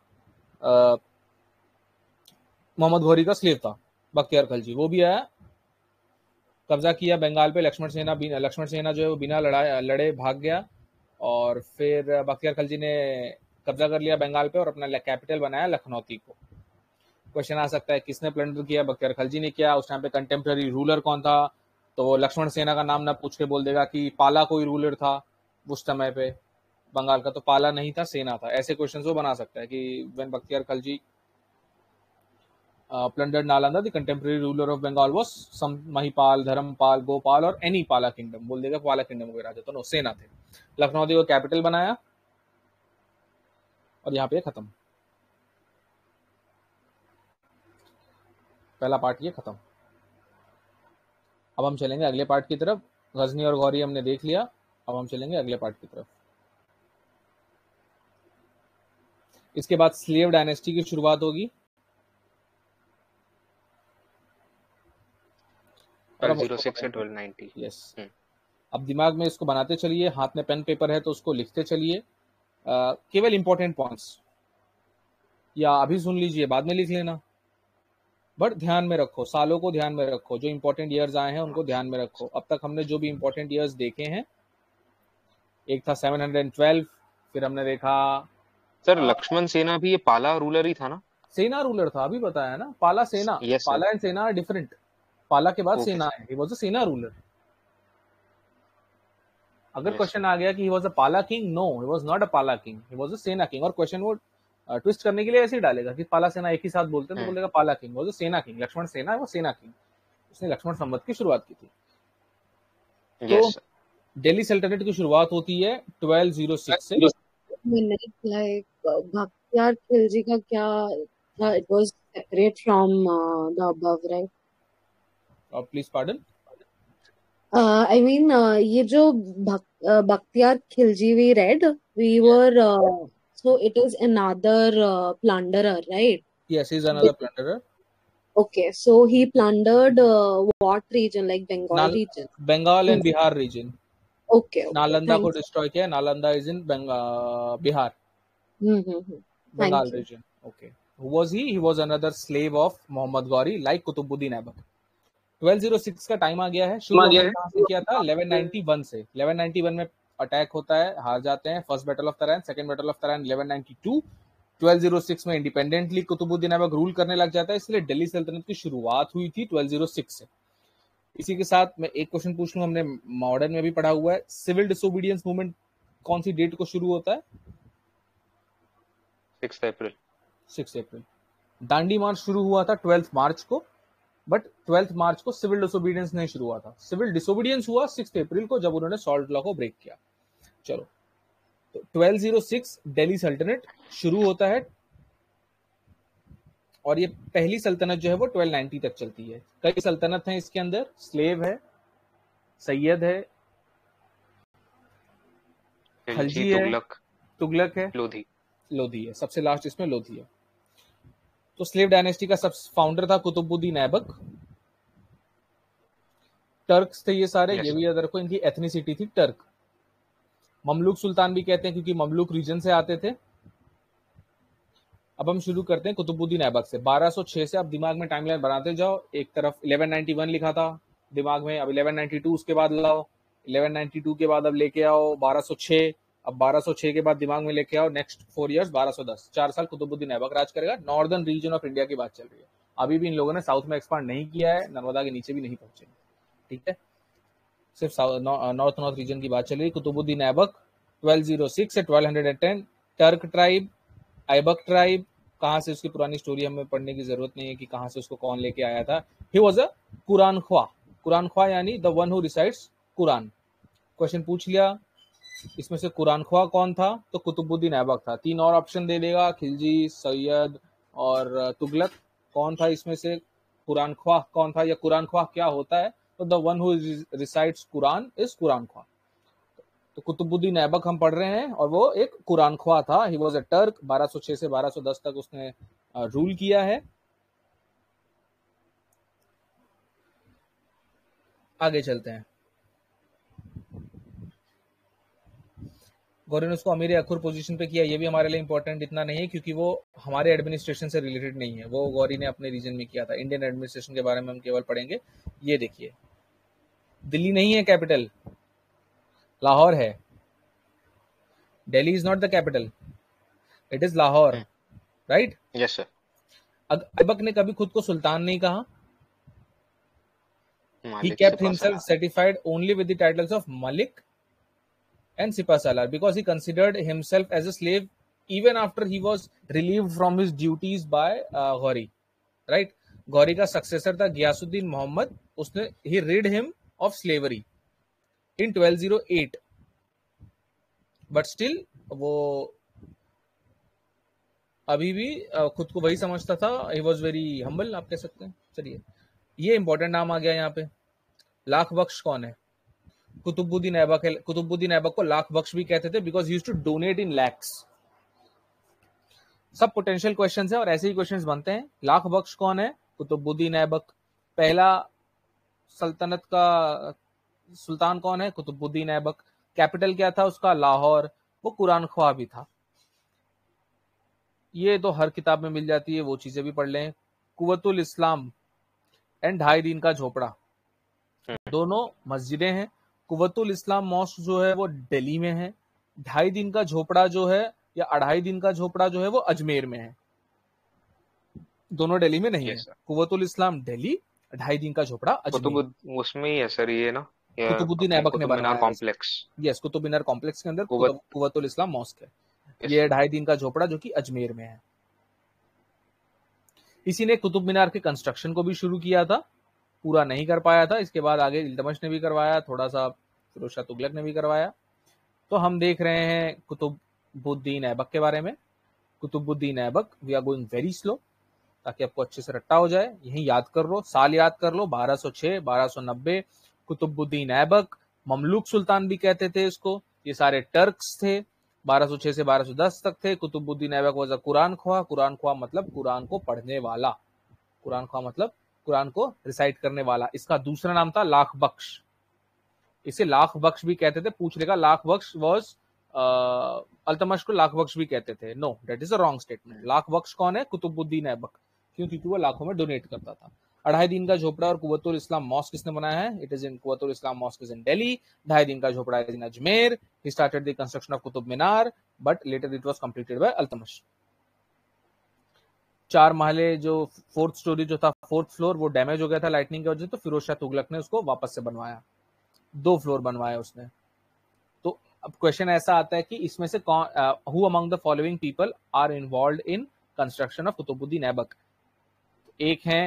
मोहम्मद घोरी का स्लेव था बख्तियार खलजी। वो भी आया, कब्जा किया बंगाल पे। लक्ष्मण सेना जो है वो बिना लड़े भाग गया, और फिर बख्तियार खलजी ने कब्जा कर लिया बंगाल पे और अपना कैपिटल बनाया लखनौती को। क्वेश्चन आ सकता है किसने प्लंडर किया? बख्तियार खलजी ने किया। उस टाइम पे कंटेम्प्रेरी रूलर कौन था? तो वो लक्ष्मण सेना का नाम ना पूछ के बोल देगा कि पाला कोई रूलर था उस समय पे बंगाल का, तो पाला नहीं था, सेना था। ऐसे क्वेश्चन वो बना सकता है कि when Bakhtiyar Khalji plundered Nalanda, the contemporary ruler of Bengal was some Mahipal, Dharamapal, Gopal और any पाला किंगडम, बोल देगा पाला किंगडम के राजा। तो नो, सेना थे। लखनऊ को कैपिटल बनाया और यहाँ पे खत्म। पहला पार्ट ये खत्म। अब हम चलेंगे अगले पार्ट की तरफ। गजनी और गौरी हमने देख लिया, अब हम चलेंगे अगले पार्ट की तरफ। इसके बाद स्लेव डायनेस्टी की शुरुआत होगी। 1206 से 1290। यस, अब दिमाग में इसको बनाते चलिए, हाथ में पेन पेपर है तो उसको लिखते चलिए। केवल इंपॉर्टेंट पॉइंट्स या अभी सुन लीजिए, बाद में लिख लेना, बट ध्यान में रखो, सालों को ध्यान में रखो, जो इंपॉर्टेंट ईयर्स आए हैं उनको ध्यान में रखो। अब तक हमने जो भी इंपॉर्टेंट ईयर्स देखे हैं, एक था 712, फिर हमने देखा सर लक्ष्मण सेना भी ये पाला रूलर ही था ना? सेना रूलर था, अभी बताया ना, पाला सेना। Yes, sir. Pala and Sena are different. Pala के बाद Okay, सेना sir. है, ही वाज अ सेना रूलर। अगर Yes, क्वेश्चन आ गया कि ही was a Pala king, no, he was not a Pala king, he was अ सेना किंग। और क्वेश्चन वो ट्विस्ट करने के लिए ऐसे ही डालेगा कि पाला सेना एक ही साथ बोलते हैं, तो बोलेगा पाला किंग, वाज अ सेना किंग। लक्ष्मण सेना है, वो सेना किंग, उसने लक्ष्मण संवत की शुरुआत की थी। Yes, तो दिल्ली सल्तनत की शुरुआत होती है 1206 से। like Bhaktyar Khilji का क्या था? It was separate from the above, right? Please pardon. I mean, ये जो Bhaktyar Khilji we read, we were so it is another plunderer, right? Yes, he is another plunderer. Okay, so he plundered what region, like Bengal region? Bengal and Bihar region. Okay, Nalanda को thanks. Destroy किया। Nalanda is in Bihar, Bengal region. Okay. Who was he? He was another slave of Muhammad Ghori, like Qutubuddin Aibak. 1206 का time आ गया है। शुरू हमने कहाँ से किया था? 1191 से। 1191 में अटैक होता है, हार जाते हैं। First battle of Tarain, second battle of Tarain 1192। 1206 में इंडिपेंडेंटली कुतुबुद्दीन ऐबक रूल करने लग जाता है, इसलिए दिल्ली सल्तनत की शुरुआत हुई थी 1206 से। इसी के साथ मैं एक क्वेश्चन पूछ लूं, हमने मॉडर्न में भी पढ़ा हुआ है, सिविल डिसोबीडियंस मूवमेंट कौन सी डेट को शुरू होता है? 6 अप्रैल। 6 अप्रैल। दांडी मार्च शुरू हुआ था 12 मार्च को, बट 12 मार्च को सिविल डिसोबीडियंस नहीं शुरू हुआ था। सिविल डिसोबीडियंस हुआ 6 अप्रैल को, जब उन्होंने सॉल्ट लॉ को ब्रेक किया। चलो, तो 1206 दिल्ली सल्तनत शुरू होता है, और ये पहली सल्तनत जो है वो 1290 तक चलती है। कई सल्तनत हैं इसके अंदर, स्लेव है, सैयद है, खलजी है, तुगलक है, लोधी है, सबसे लास्ट इसमें लोधी है। तो स्लेव डायनेस्टी का सब फाउंडर था कुतुबुद्दीन ऐबक। टर्क्स थे ये सारे, ये भी याद रखो, इनकी एथनिसिटी थी टर्क। ममलूक सुल्तान भी कहते हैं क्योंकि ममलूक रीजन से आते थे। अब हम शुरू करते हैं कुतुबुद्दीन ऐबक से। 1206 से, अब दिमाग में टाइमलाइन बनाते जाओ। एक तरफ 1191 लिखा था दिमाग में, अब 1192 उसके बाद लाओ, 1192 के बाद अब लेके आओ 1206, अब 1206 के बाद दिमाग में लेके आओ नेक्स्ट 4 इयर्स 1210। 4 साल कुतुबुद्दीन ऐबक राज करेगा। नॉर्दर्न रीजन ऑफ इंडिया की बात चल रही है। अभी भी इन लोगों ने साउथ में एक्सपांड नहीं किया है, नर्मदा के नीचे भी नहीं पहुंचे, ठीक है, सिर्फ नॉर्थ रीजन की बात चल रही है। कुतुबुद्दीन ऐबक 1206 से 1210, टर्क ट्राइब, ऐबक ट्राइब, कहां से उसकी पुरानी स्टोरी हमें पढ़ने की जरूरत नहीं है कि कहां से उसको कौन लेके आया था। ही वाज अ कुरान ख्वा। कुरान ख्वा यानी the one who recites Quran. Question पूछ लिया, इसमें से कुरान ख्वा कौन था? तो कुतुबुद्दीन ऐबक था। 3 और ऑप्शन दे देगा, खिलजी, सैयद और तुगलक। कौन था इसमें से? कुरान ख्वा कौन था, या कुरान ख्वा क्या होता है? तो the one who recites Quran is Quran ख्वा। तो कुतुबुद्दीन ऐबक हम पढ़ रहे हैं, और वो एक कुरान ख्वा था। He was a Turk. 1206 से 1210 तक उसने रूल किया है। आगे चलते हैं। गौरी ने उसको अमीर अखुर पोजीशन पे किया, ये भी हमारे लिए इंपॉर्टेंट इतना नहीं है क्योंकि वो हमारे एडमिनिस्ट्रेशन से रिलेटेड नहीं है, वो गौरी ने अपने रीजन में किया था। इंडियन एडमिनिस्ट्रेशन के बारे में हम केवल पढ़ेंगे। ये देखिए, दिल्ली नहीं है कैपिटल, लाहौर है। Delhi is not the capital, it is Lahore, right? Yes sir. Aibak ने कभी खुद को सुल्तान नहीं कहा। He मालिक kept सिपा himself Salaar. certified only with the titles of Malik and Sipa Salar because he considered himself as a slave even after he was relieved from his duties by Ghori, right? Ghori का successor था गियासुद्दीन मोहम्मद, उसने he rid him of slavery in 1208, but still वो अभी भी खुद को वही समझता था। he was very humble, आप कह सकते हैं। चलिए, ये इंपॉर्टेंट नाम आ गया यहाँ पे। लाख बख्श कौन है? कुतुबुद्दीन ऐबक है। कुतुबुद्दीन ऐबक को लाख बख्श भी कहते थे because he used to donate in lakhs. सब पोटेंशियल क्वेश्चंस है और ऐसे ही क्वेश्चंस बनते हैं। लाख बख्श कौन है? कुतुबुद्दीन ऐबक। पहला सल्तनत का सुल्तान कौन है? कुतुबुद्दीन ऐबक। कैपिटल क्या था उसका? लाहौर। वो कुरान ख्वाह भी था। ये तो हर किताब में मिल जाती है, वो चीजें भी पढ़ लें। कुव्वतुल इस्लाम एंड ढाई दिन का झोपड़ा, दोनों मस्जिदें हैं। कुव्वतुल इस्लाम मॉस्क जो है वो दिल्ली में है। ढाई दिन का झोपड़ा जो है या अढ़ाई दिन का झोपड़ा जो है वो अजमेर में है। दोनों दिल्ली में नहीं है। Yes sir. कुव्वतुल इस्लाम दिल्ली, ढाई दिन का झोपड़ा अजमेर। कुतुब उसमें ही है सर ये ना, ये कुतुबुद्दीन अपने ऐबक ने कुतुब मीनार बनवाया है। Complex. Yes, Qutub Minar complex के अंदर कुवत कुव्वतुल इस्लाम मॉस्क है। यस ये ढाई दिन का झोपड़ा जो कि अजमेर में है। इसी ने कुतुब मीनार के कंस्ट्रक्शन को भी शुरू किया था, पूरा नहीं कर पाया था। इसके बाद आगे इल्तमश ने भी करवाया, थोड़ा सा फिरोज शाह तुगलक ने भी करवाया। तो हम देख रहे हैं कुतुबुद्दीन ऐबक के बारे में। Qutbuddin Aibak, we are going very slow ताकि आपको अच्छे से रट्टा हो जाए। यही याद कर लो, साल याद कर लो, 1206, 1290। कुतुबुद्दीन ऐबक, ममलूक सुल्तान भी कहते थे इसको। ये सारे टर्क्स थे, 1206 से 1210 तक थे। Qutbuddin Aibak was a Quran ख्वाह। कुरान ख्वाह मतलब कुरान को पढ़ने वाला। कुरान ख्वाह मतलब कुरान को रिसाइट करने वाला। इसका दूसरा नाम था लाख बख्श। इसे लाख बख्श भी कहते थे। पूछ लेगा लाख बख्श वाज अल्तमश को लाख बख्श भी कहते थे। No, that is a wrong statement. Lakh बख्श कौन है? कुतुबुद्दीन ऐबक। क्यों? क्योंकि वो लाखों में डोनेट करता था। अढ़ाई दिन का झोपड़ा और कुव्वतुल इस्लाम मॉस्क किसने बनाया है? It is in Quwwatul Islam mosque is in Delhi. ढाई दिन का झोपड़ा is in Ajmer. He started the construction of Qutub Minar but later it was completed by Altamash. 4 महले जो फोर्थ स्टोरी जो था, फोर्थ फ्लोर, वो डैमेज हो गया था लाइटनिंग की वजह से, तो फिरोज शाह तुगलक ने उसको वापस से बनवाया। 2 फ्लोर बनवाए उसने। तो अब क्वेश्चन ऐसा आता है कि इसमें से कौन, who among the following people are involved in construction of Qutbuddin Aibak? एक है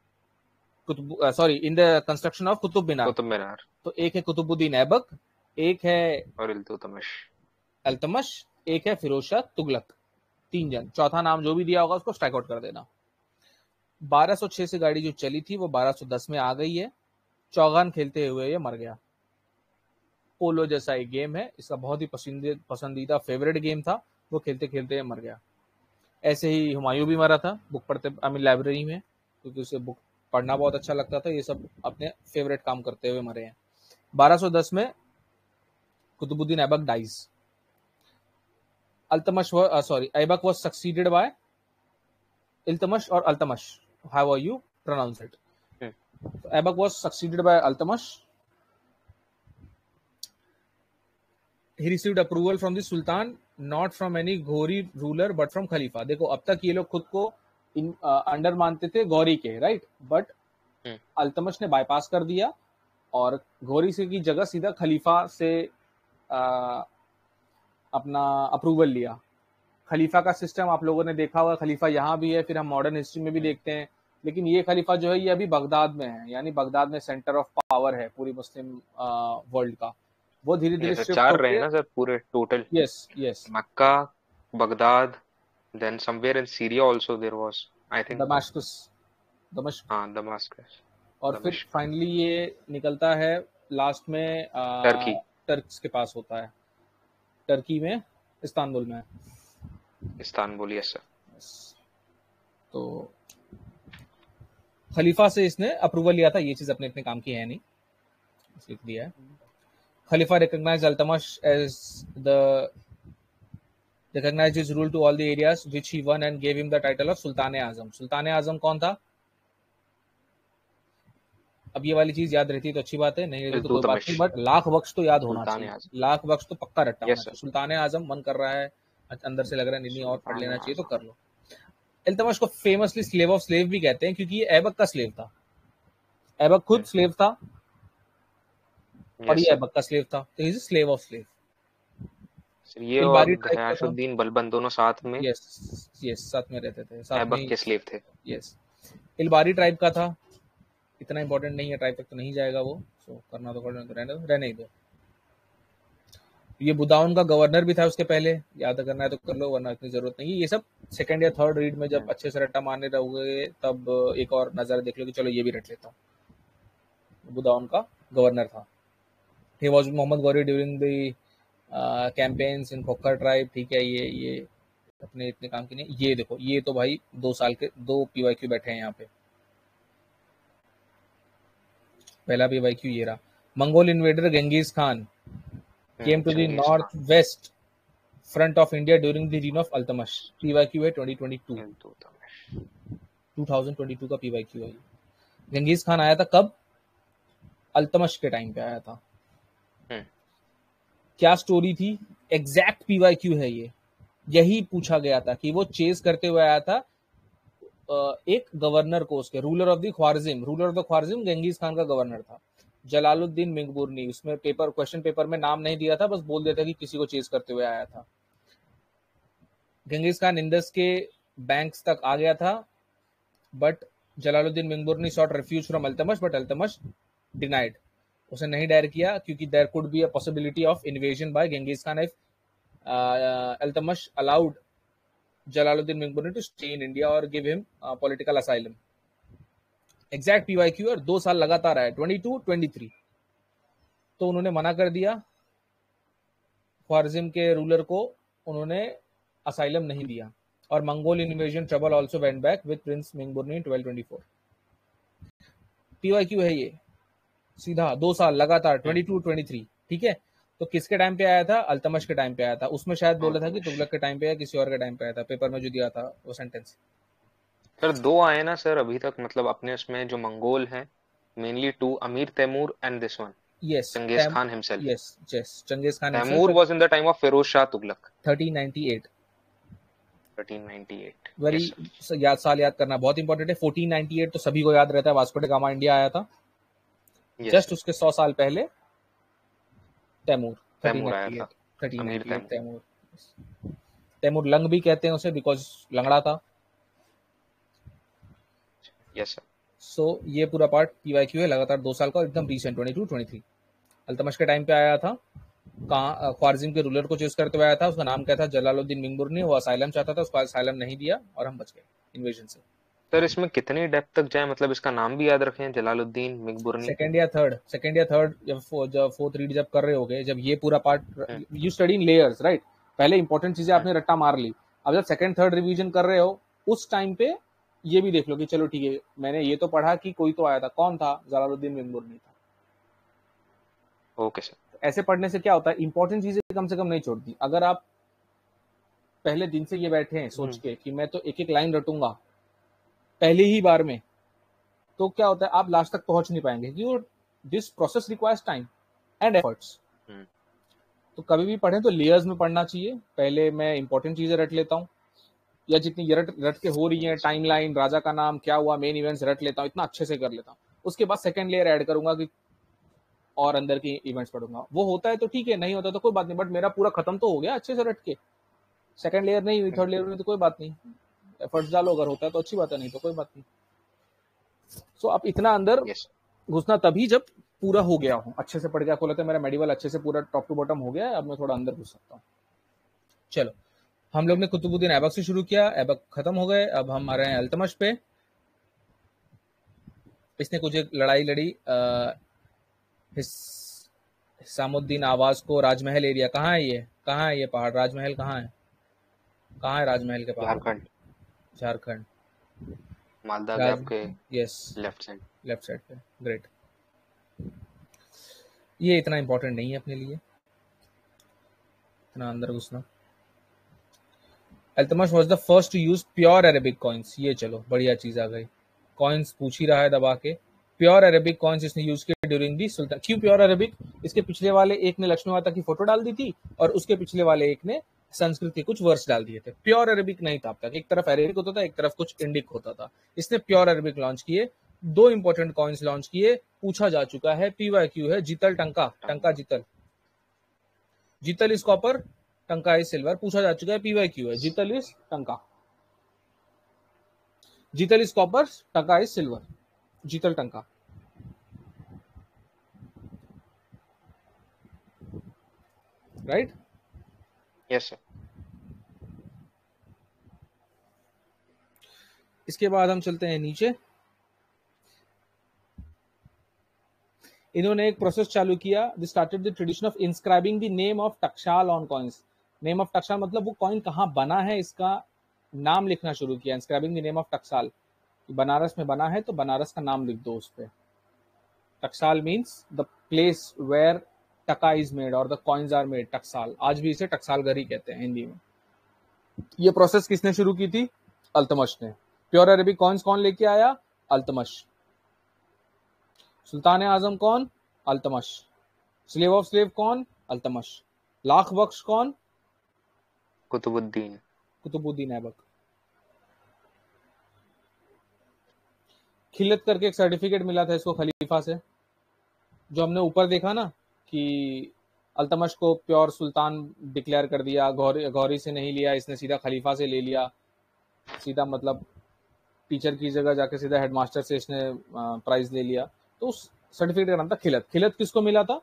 in the construction of Qutub Minar. तो एक है कुतुबुद्दीन ऐबक, एक है और अल्तमश, एक है फिरोज शाह तुगलक। 3 जन। चौथा नाम जो भी दिया होगा उसको स्ट्राइक आउट कर देना। 1206 से गाड़ी जो चली थी वो 1210 में आ गई है। चौगान खेलते हुए ये मर गया। पोलो जैसा एक गेम है, इसका बहुत ही पसंदीदा फेवरेट गेम था, वो खेलते खेलते मर गया। ऐसे ही हुमायूं भी मरा था, बुक पढ़ते लाइब्रेरी में, क्योंकि उसे बुक पढ़ना बहुत अच्छा लगता था। ये सब अपने फेवरेट काम करते हुए मरे हैं। 1210 में Qutbuddin Aibak dies. Aibak was succeeded by Iltutmish or Altamash, however you pronounce it. Aibak was succeeded by Altamash. He received approval from the Sultan, not from any Ghori ruler, but from Khalifa. देखो, अब तक ये लोग खुद को अंडर मानते थे गौरी के, राइट? बट अल्तमश ने बाईपास कर दिया और गौरी से की जगह सीधा खलीफा से अपना अप्रूवल लिया। खलीफा का सिस्टम आप लोगों ने देखा होगा, खलीफा यहाँ भी है, फिर हम मॉडर्न हिस्ट्री में भी देखते हैं। लेकिन ये खलीफा जो है ये अभी बगदाद में है, यानी बगदाद में सेंटर ऑफ पावर है पूरी मुस्लिम वर्ल्ड का। वो धीरे धीरे शिफ्ट चार होके, रहे हैं ना सर पूरे total. Yes Mecca, Baghdad, then somewhere in Syria also there was, I think, दमिश्क। हाँ, दमास्कस। और फिर फाइनली ये निकलता है लास्ट में टर्क्स के पास होता है, टर्की में, इस्तांबुल में। Istanbul, yes sir. तो खलीफा से इसने अप्रूवल लिया था, ये चीज अपने इतने काम की है नहीं, लिख दिया है। खलीफा recognize Altamash as the recognized his rule to all the areas which he won and gave him the title of सुल्तान आजम। सुल्तान आजम कौन था? अब ये वाली चीज याद रहती है तो अच्छी बात है, नहीं रहती तो कोई बात नहीं, बट लाख बख्श तो याद होना चाहिए, लाख बख्श तो पक्का रट्टा होना चाहिए। सुल्तान आजम मन कर रहा है, अंदर से लग रहा है नहीं और पढ़ लेना चाहिए तो कर लो। इल्तमश को फेमसली स्लेव ऑफ स्लेव भी कहते हैं क्योंकि ये ऐबक का स्लेव था। ऐबक खुद स्लेव था और ये ऐबक का स्लेव था, तो he is slave of slave. ये और गयासुद्दीन बलबन दोनों साथ में, यस साथ में रहते थे, साथ ऐबक के स्लेव थे। यस, इलबारी ट्राइब का था, इतना इंपॉर्टेंट नहीं है, ट्राइब तक तो नहीं जाएगा वो, सो करना तो रहने ही दो। ये बुदाउन का गवर्नर भी था उसके पहले, याद करना है तो कर लो वरना इतनी जरूरत नहीं है। ये सब सेकंड या थर्ड रीड में जब अच्छे से रट्टा मारने रहोगे तब एक और नजर देख लो कि चलो ये भी रट लेता हूँ। बुदाउन का गवर्नर था। He was Mohammad Ghori during the campaigns in Khokhar tribe. ठीक है, ये अपने इतने काम की नहीं। ये देखो, ये तो भाई 2 साल के 2 PYQ बैठे हैं यहाँ पे। पहला PYQ ये रहा। Mongol invader Genghis Khan came to the northwest front of India during the reign of Iltutmish। PYQ है 2022 का PYQ है। गेंगिस खान आया था कब? अल्तमश के टाइम पे आया था। क्या स्टोरी थी? एग्जैक्ट PYQ है ये, यही पूछा गया था कि वो चेस करते हुए आया था एक गवर्नर को, उसके ruler of the Khwarizm Genghis Khan का गवर्नर था जलालुद्दीन मिंगबुरनी। उसमें क्वेश्चन पेपर में नाम नहीं दिया था, बस बोल देता कि किसी को चेस करते हुए आया था। गेंगिस खान इंडस के बैंक्स तक आ गया था, but Jalaluddin Mingburni sought refuge from Altamash, but Altamash denied. उसे नहीं डायर किया क्योंकि there could be a possibility of invasion by Genghis Khan if Altamash allowed Jalaluddin Mingburni to stay in India और give him political asylum. Exact PYQ और 2 साल लगातार आया, 22-23। तो उन्होंने मना कर दिया, ख्वारिज़्म के रूलर को उन्होंने असाइलम नहीं दिया। और Mongol invasion trouble also went back with prince Mingburni in 1224। PYQ है ये सीधा 2 साल लगातार 22-23। ठीक है, तो किसके टाइम पे आया था? अल्तमश के टाइम पे आया था। उसमें शायद बोला था कि तुगलक के टाइम पे या किसी और के टाइम पे आया था, पेपर में जो दिया था वो सेंटेंस। सर 2 आए ना सर अभी तक, मतलब अपने उसमें जो मंगोल हैं mainly 2, Amir Timur and this one. Yes, Genghis Khan himself। Yes, Genghis Khan himself। Taimur was in the time of Feroz Shah Tughlaq। 1398। 1398। Very याद, साल याद करना बहुत इंपॉर्टेंट है। 1498 तो सभी को याद रहता है, वास्को ड गामा इंडिया आया था। जस्ट उसके 100 साल पहले तैमूर आया था। 1398 तैमूर लंग भी कहते हैं उसे, बिकॉज लंगड़ा था। Yes sir. सो ये पूरा पार्ट PYQ है, लगातार 2 साल का, एकदम रिसेंट 22-23। अल्तमश के टाइम पे आया था, कहाँ ख्वारिज़्म के रूलर को चेस करते हुए आया था। उसका नाम क्या था? जलालुद्दीन मिंगबुरनी। वो असाइलम चाहता था, उसको असाइलम नहीं दिया और हम बच गए इन्वेजन से। सर इसमें कितनी डेप्थ तक जाए, मतलब इसका नाम भी याद रखें जलालुद्दीन मिंगबुरनी? सेकंड या थर्ड जब फोर्थ रीड जब कर रहे होगे, जब ये पूरा part you study in layers, right? पहले इंपॉर्टेंट चीजें आपने रट्टा मार ली, अब जब सेकंड थर्ड रिवीजन कर रहे हो उस टाइम पे ये भी देख लो कि चलो ठीक है, मैंने ये तो पढ़ा कि कोई तो आया था, कौन था? जलालुद्दीन मिंगबुरनी था। Okay sir. ऐसे पढ़ने से क्या होता है, इंपॉर्टेंट चीजें कम से कम नहीं छोड़ती। अगर आप पहले दिन से ये बैठे हैं सोच के कि मैं तो एक एक लाइन रटूंगा पहली ही बार में, तो क्या होता है, आप लास्ट तक पहुंच नहीं पाएंगे क्योंकि this process requires time and efforts. तो कभी भी पढ़ें तो लेयर्स में पढ़ना चाहिए। पहले मैं इंपॉर्टेंट चीजें रट लेता हूँ, या जितनी रट के हो रही है, टाइमलाइन, राजा का नाम क्या हुआ, मेन इवेंट्स रट लेता हूँ, इतना अच्छे से कर लेता हूँ। उसके बाद सेकंड लेयर ऐड करूंगा कि और अंदर की इवेंट्स पढ़ूंगा। वो होता है तो ठीक है, नहीं होता तो कोई बात नहीं, बट मेरा पूरा खत्म तो हो गया अच्छे से रट के। सेकंड लेयर नहीं हुई, थर्ड लेयर में तो कोई बात नहीं, एफर्ट्स डालो, अगर होता है तो अच्छी बात है, नहीं तो कोई बात नहीं। सो अब इतना अंदर घुसना तभी जब पूरा हो गया हो, अच्छे से पढ़ के आपको लगता है मेरा मेडिवल अच्छे से पूरा टॉप टू बॉटम हो गया है, अब मैं थोड़ा अंदर घुस सकता हूँ। चलो, हम लोग ने कुतुबुद्दीन ऐबक से शुरू किया, ऐबक खत्म हो गए, अब हम आ रहे हैं अल्तमश पे। इसने कुछ एक लड़ाई लड़ी, हिसामुद्दीन आवाज को राजमहल एरिया, कहाँ है ये, कहाँ है ये पहाड़, राजमहल कहाँ है, कहाँ है राजमहल के पहाड़? झारखंड। झारखंड। मालदा राज गैप के yes left side. Left side पे। ग्रेट। ये इतना इंपॉर्टेंट नहीं है अपने लिए, इतना अंदर घुसना। Altamash was the first to use pure Arabic coins. ये चलो बढ़िया चीज आ गई। कॉइन्स पूछ ही रहा है दबा के। प्योर अरेबिक कॉइन्स इसने यूज किए ड्यूरिंग दी सुल्तान। क्यों प्योर अरेबिक? इसके पिछले वाले एक ने लक्ष्मी माता की फोटो डाल दी थी और उसके पिछले वाले एक ने संस्कृत के कुछ वर्ड्स डाल दिए थे। प्योर अरेबिक नहीं था अब तक, एक तरफ अरेबिक होता था एक तरफ कुछ इंडिक होता था। इसने प्योर अरेबिक लॉन्च किए, 2 इंपॉर्टेंट कॉइन्स लॉन्च किए। पूछा जा चुका है, PYQ है, जीतल tanka, tanka jital, jital is copper, tanka is silver. पूछा जा चुका है, PYQ है, जीतल is tanka, jital is copper, tanka is silver, jital tanka. Right? Yes sir. इसके बाद हम चलते हैं नीचे। इन्होंने एक प्रोसेस चालू किया, they started the tradition of inscribing the name of taksal on coins. Name of taksal मतलब वो कॉइन कहाँ बना है इसका नाम लिखना शुरू किया। इंस्क्राइबिंग द नेम ऑफ टकसाल, बनारस में बना है तो बनारस का नाम लिख दो उस पे। Taksal means the place where taka is made और the coins are made. Taksal, आज भी इसे टकसाल घर ही कहते हैं हिंदी में। ये प्रोसेस किसने शुरू की थी? अल्तमश ने। प्योर अरेबिक कॉइन्स कौन लेके आया? अल्तमश। सुल्तान आजम कौन? अल्तमश। स्लेव ऑफ स्लेव कौन? अल्तमश। लाख बख्श कौन? कुतुबुद्दीन। कुतुबुद्दीन ऐबक। खिलत करके एक सर्टिफिकेट मिला था इसको खलीफा से, जो हमने ऊपर देखा ना कि अल्तमश को प्योर सुल्तान डिक्लेयर कर दिया, गौरी से नहीं लिया इसने, सीधा खलीफा से ले लिया। सीधा मतलब टीचर की जगह जाके सीधा हेडमास्टर से इसने प्राइज ले लिया। तो उस सर्टिफिकेट का नाम था खिलत। खिलत किसको मिला था?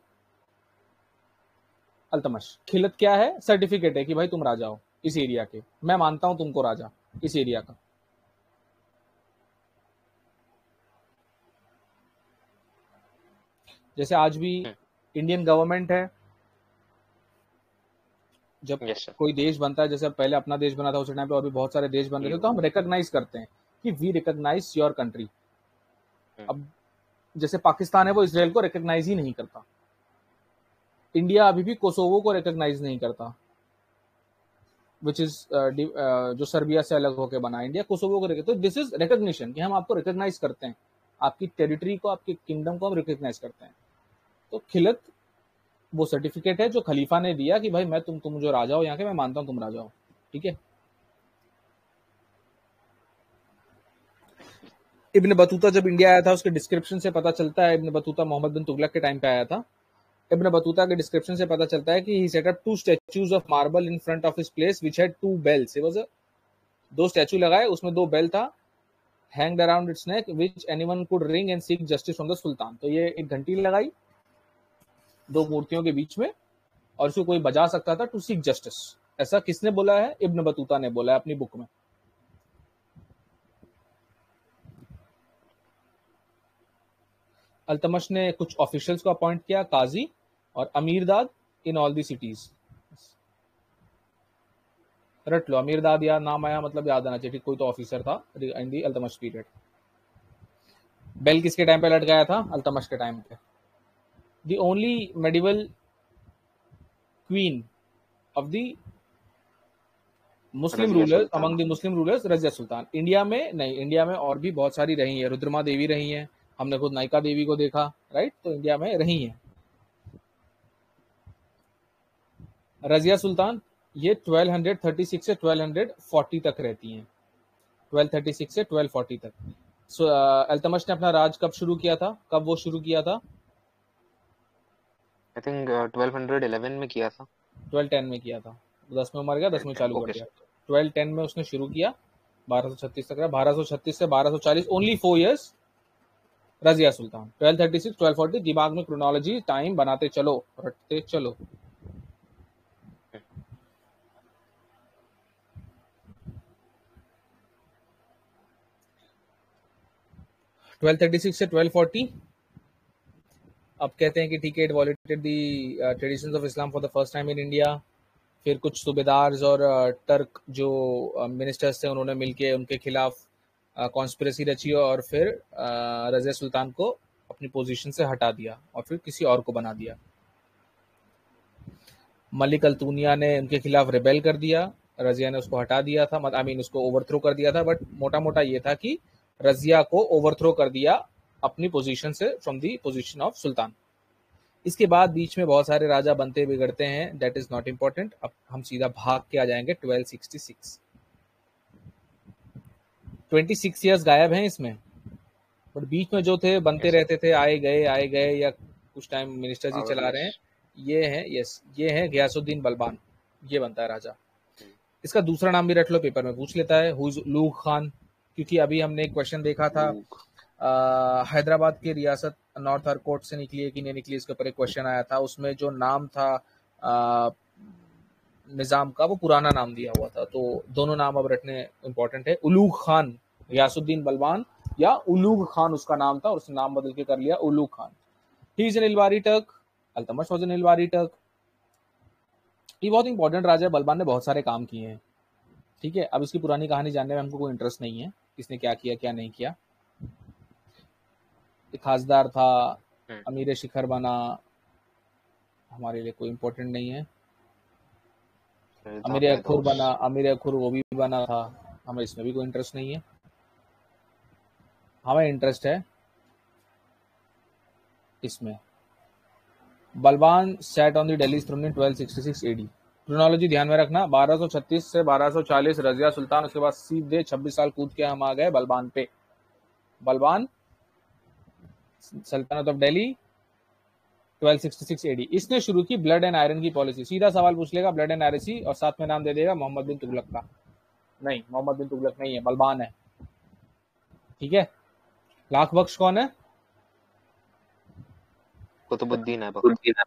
अल्तमश। खिलत क्या है? सर्टिफिकेट है कि भाई तुम राजा हो इस एरिया के, मैं मानता हूं तुमको राजा इस एरिया का। जैसे आज भी इंडियन गवर्नमेंट है, जब यस सर। कोई देश बनता है, जैसे पहले अपना देश बना था उस टाइम पे और भी बहुत सारे देश बन रहे थे, तो हम रिकॉग्नाइज करते हैं कि वी रिकॉग्नाइज योर कंट्री। अब जैसे पाकिस्तान है वो इसराइल को रिकॉग्नाइज ही नहीं करता। इंडिया अभी भी कोसोवो को रिकॉग्नाइज नहीं करता, विच इज जो सर्बिया से अलग होकर बना। इंडिया कोसोवो को तो दिस इज रिकॉग्निशन कि हम आपको रिकॉग्नाइज करते हैं, आपकी टेरिटरी को, आपके किंगडम को हम रिकॉग्नाइज करते हैं। तो खिलत वो सर्टिफिकेट है जो खलीफा ने दिया कि भाई मैं तुम जो राजा हो यहाँ के, मैं मानता हूं तुम राजा हो। ठीक है। इब्न बतूता जब इंडिया आया था उसके डिस्क्रिप्शन से पता चलता है, इब्न बतूता मोहम्मद बिन तुगलक के टाइम पे आया था। इब्न बतूता के डिस्क्रिप्शन से पता चलता है कि he set up 2 statues of marble in front of his place which had 2 bells. It was 2 statue लगाए, उसमें 2 बेल था, hanged around its neck which anyone could ring and seek justice from the sultan. तो ये एक घंटी लगाई 2 मूर्तियों के बीच में और उसको कोई बजा सकता था टू सीक जस्टिस। ऐसा किसने बोला है? इब्न बतूता ने बोला है अपनी बुक में। अल्तमश ने कुछ ऑफिशियल्स को अपॉइंट किया, काजी और अमीरदाद इन ऑल दी सिटीज। रट लो, अमीरदाद या नाम आया मतलब याद आना चाहिए, कोई तो ऑफिसर था in the Altamash period. Bell किसके टाइम पे लटकाया था? अल्तमश के टाइम पे। The only medieval queen of the Muslim rulers among the Muslim rulers Razia Sultan. India में नहीं, इंडिया में और भी बहुत सारी रही है। रुद्रमा देवी रही हैं, हमने खुद नायिका देवी को देखा, राइट? तो इंडिया में रही हैं। रजिया सुल्तान ये 1236 से 1240 तक रहती हैं, 1236 से 1240 तक। अल्तमश ने अपना राज कब शुरू किया था? कब वो शुरू किया था? आई थिंक 1211 में किया था। 1210 में किया था। 10 में मर गया, 10 में चालू कर दिया। 1210 में उसने शुरू किया, 1236 तक रहा। 1236 से 1240 ओनली 4 years रजिया सुल्तान। 1236 1240। दिमाग में क्रोनोलॉजी टाइम बनाते चलो, रटते चलो। ट्वेल्व 36 से 1240। अब कहते हैं कि ठीक है, it violated the traditions of Islam for the first time in India. फिर कुछ सूबेदार्स और टर्क जो मिनिस्टर्स थे उन्होंने मिलके उनके खिलाफ कॉन्स्पिरेसी रची और फिर रजिया सुल्तान को अपनी पोजीशन से हटा दिया और फिर किसी और को बना दिया। मलिक अल्तुनिया ने उनके खिलाफ रिबेल कर दिया, रजिया ने उसको हटा दिया था, आई मीन उसको ओवरथ्रो कर दिया था, बट मोटा मोटा ये था कि रजिया को ओवरथ्रो कर दिया अपनी पोजीशन से, from the position of sultan. इसके बाद बीच में बहुत सारे राजा बनते बिगड़ते हैं, दैट इज नॉट इंपॉर्टेंट। अब हम सीधा भाग के आ जाएंगे 1266। 26 ईयर्स गायब हैं इसमें, बट बीच में जो थे बनते रहते थे, आए गए या कुछ टाइम मिनिस्टर जी चला रहे हैं। ये है ये है गयासुद्दीन बलबान, ये बनता है राजा। इसका दूसरा नाम भी रख लो, पेपर में पूछ लेता है, हुज उलूग खान, क्योंकि अभी हमने एक क्वेश्चन देखा था हैदराबाद की रियासत नॉर्थ हरकोट से निकली है कि नहीं निकली, इसके ऊपर एक क्वेश्चन आया था। उसमें जो नाम था निजाम का, वो पुराना नाम दिया हुआ था, तो दोनों नाम अब रखने इंपॉर्टेंट है। उलूग खान, गयासुद्दीन बलबान या उलूग खान उसका नाम था, और उसने नाम बदल के कर लिया Ulugh Khan. He is an इलवारी Turk, Altamash was an इलवारी Turk. ये बहुत इंपॉर्टेंट राजा है, बलबान ने बहुत सारे काम किए हैं, ठीक है। अब इसकी पुरानी कहानी जानने में हमको कोई इंटरेस्ट नहीं है, किसने क्या किया क्या नहीं किया। एक खासदार था, अमीर शिखर बना, हमारे लिए कोई इंपॉर्टेंट नहीं है। अमीर अखुर बना, अमीर अखुर वो भी बना था, हमें इसमें भी कोई इंटरेस्ट नहीं है। हमें इंटरेस्ट है इसमें, Balban sat on the Delhi throne in 1266 AD. Chronology ध्यान में रखना, 1236 से 1240 रजिया सुल्तान, उसके बाद सीधे 26 साल कूद के हम आ गए बलबान पे। बलबान सल्तनत ऑफ दिल्ली 1266 एडी। इसने शुरू की ब्लड एंड आयरन की पॉलिसी। सीधा सवाल पूछ लेगा ब्लड एंड आयरन, और साथ में नाम दे देगा मोहम्मद बिन तुगलक का। नहीं, मोहम्मद बिन तुगलक नहीं है, बलबान है, ठीक है। लाख बख्श कौन है? कुतुबुद्दीन है।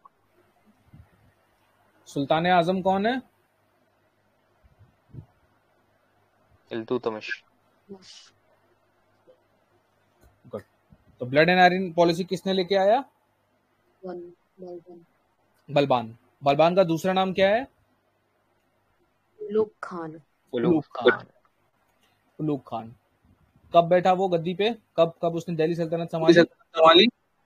सुल्तान आजम कौन है? इल्तुतमिश। गुड। तो ब्लड एंड आयरन पॉलिसी किसने लेके आया? बलबान। बलबान का दूसरा नाम क्या है? उलूग खान। उलूग खान। उलूग खान। कब बैठा वो गद्दी पे? कब उसने दिल्ली सल्तनत संभाली?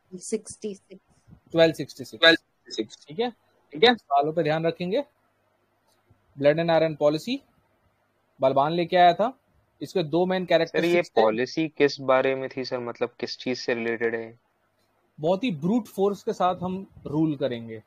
1266। ठीक है, सालों पे ध्यान रखेंगे। Blood and iron policy Balban लेके आया था। इसके दो मेन कैरेक्टर। ये पॉलिसी किस बारे में थी सर, मतलब किस चीज से रिलेटेड है? बहुत ही ब्रूट फोर्स के साथ हम रूल करेंगे।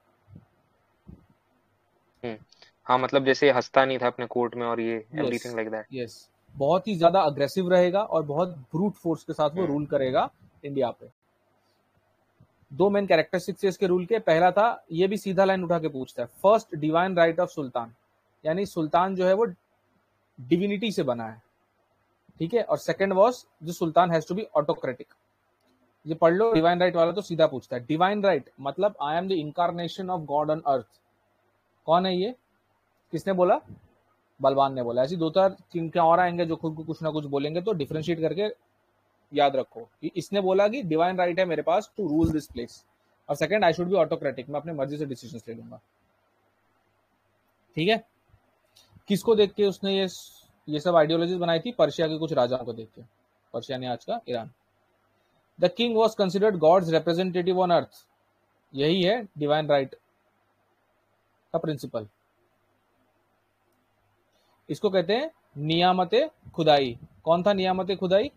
हाँ, मतलब जैसे हंसता नहीं था अपने कोर्ट में और ये एवरीथिंग लाइक दैट। यस, बहुत ही ज्यादा अग्रेसिव रहेगा और बहुत ब्रूट फोर्स के साथ वो रूल करेगा इंडिया पे। दो मेन कैरेक्टरिस्टिक्स इसके रूल के। पहला था, ये भी सीधा लाइन उठा के पूछता है, first divine right of sultan, यानी सुल्तान जो है वो डिविनिटी से बना है, ठीक है। और second was the sultan has to be autocratic. ये पढ़ लो, डिवाइन राइट वाला तो सीधा पूछता है। डिवाइन राइट मतलब I am the incarnation of God on earth. कौन है ये? किसने बोला? बलबान ने बोला। ऐसी दो चार किनके और आएंगे जो खुद को कुछ ना कुछ बोलेंगे, तो डिफरेंशिएट करके याद रखो कि इसने बोला कि डिवाइन राइट है मेरे पास टू रूल दिस प्लेस, और second I should be autocratic, मैं अपने मर्जी से डिसीजंस ले लूंगा, ठीक है। किसको देख के उसने ये सब आइडियोलॉजीज बनाई थी? पर्शिया के कुछ राजाओं को देख के। पर्शिया ने आज का Iran. The king was considered God's representative on earth. यही है डिवाइन राइट का प्रिंसिपल। इसको कहते हैं नियामते खुदाई। कौन था नियामते खुदाई?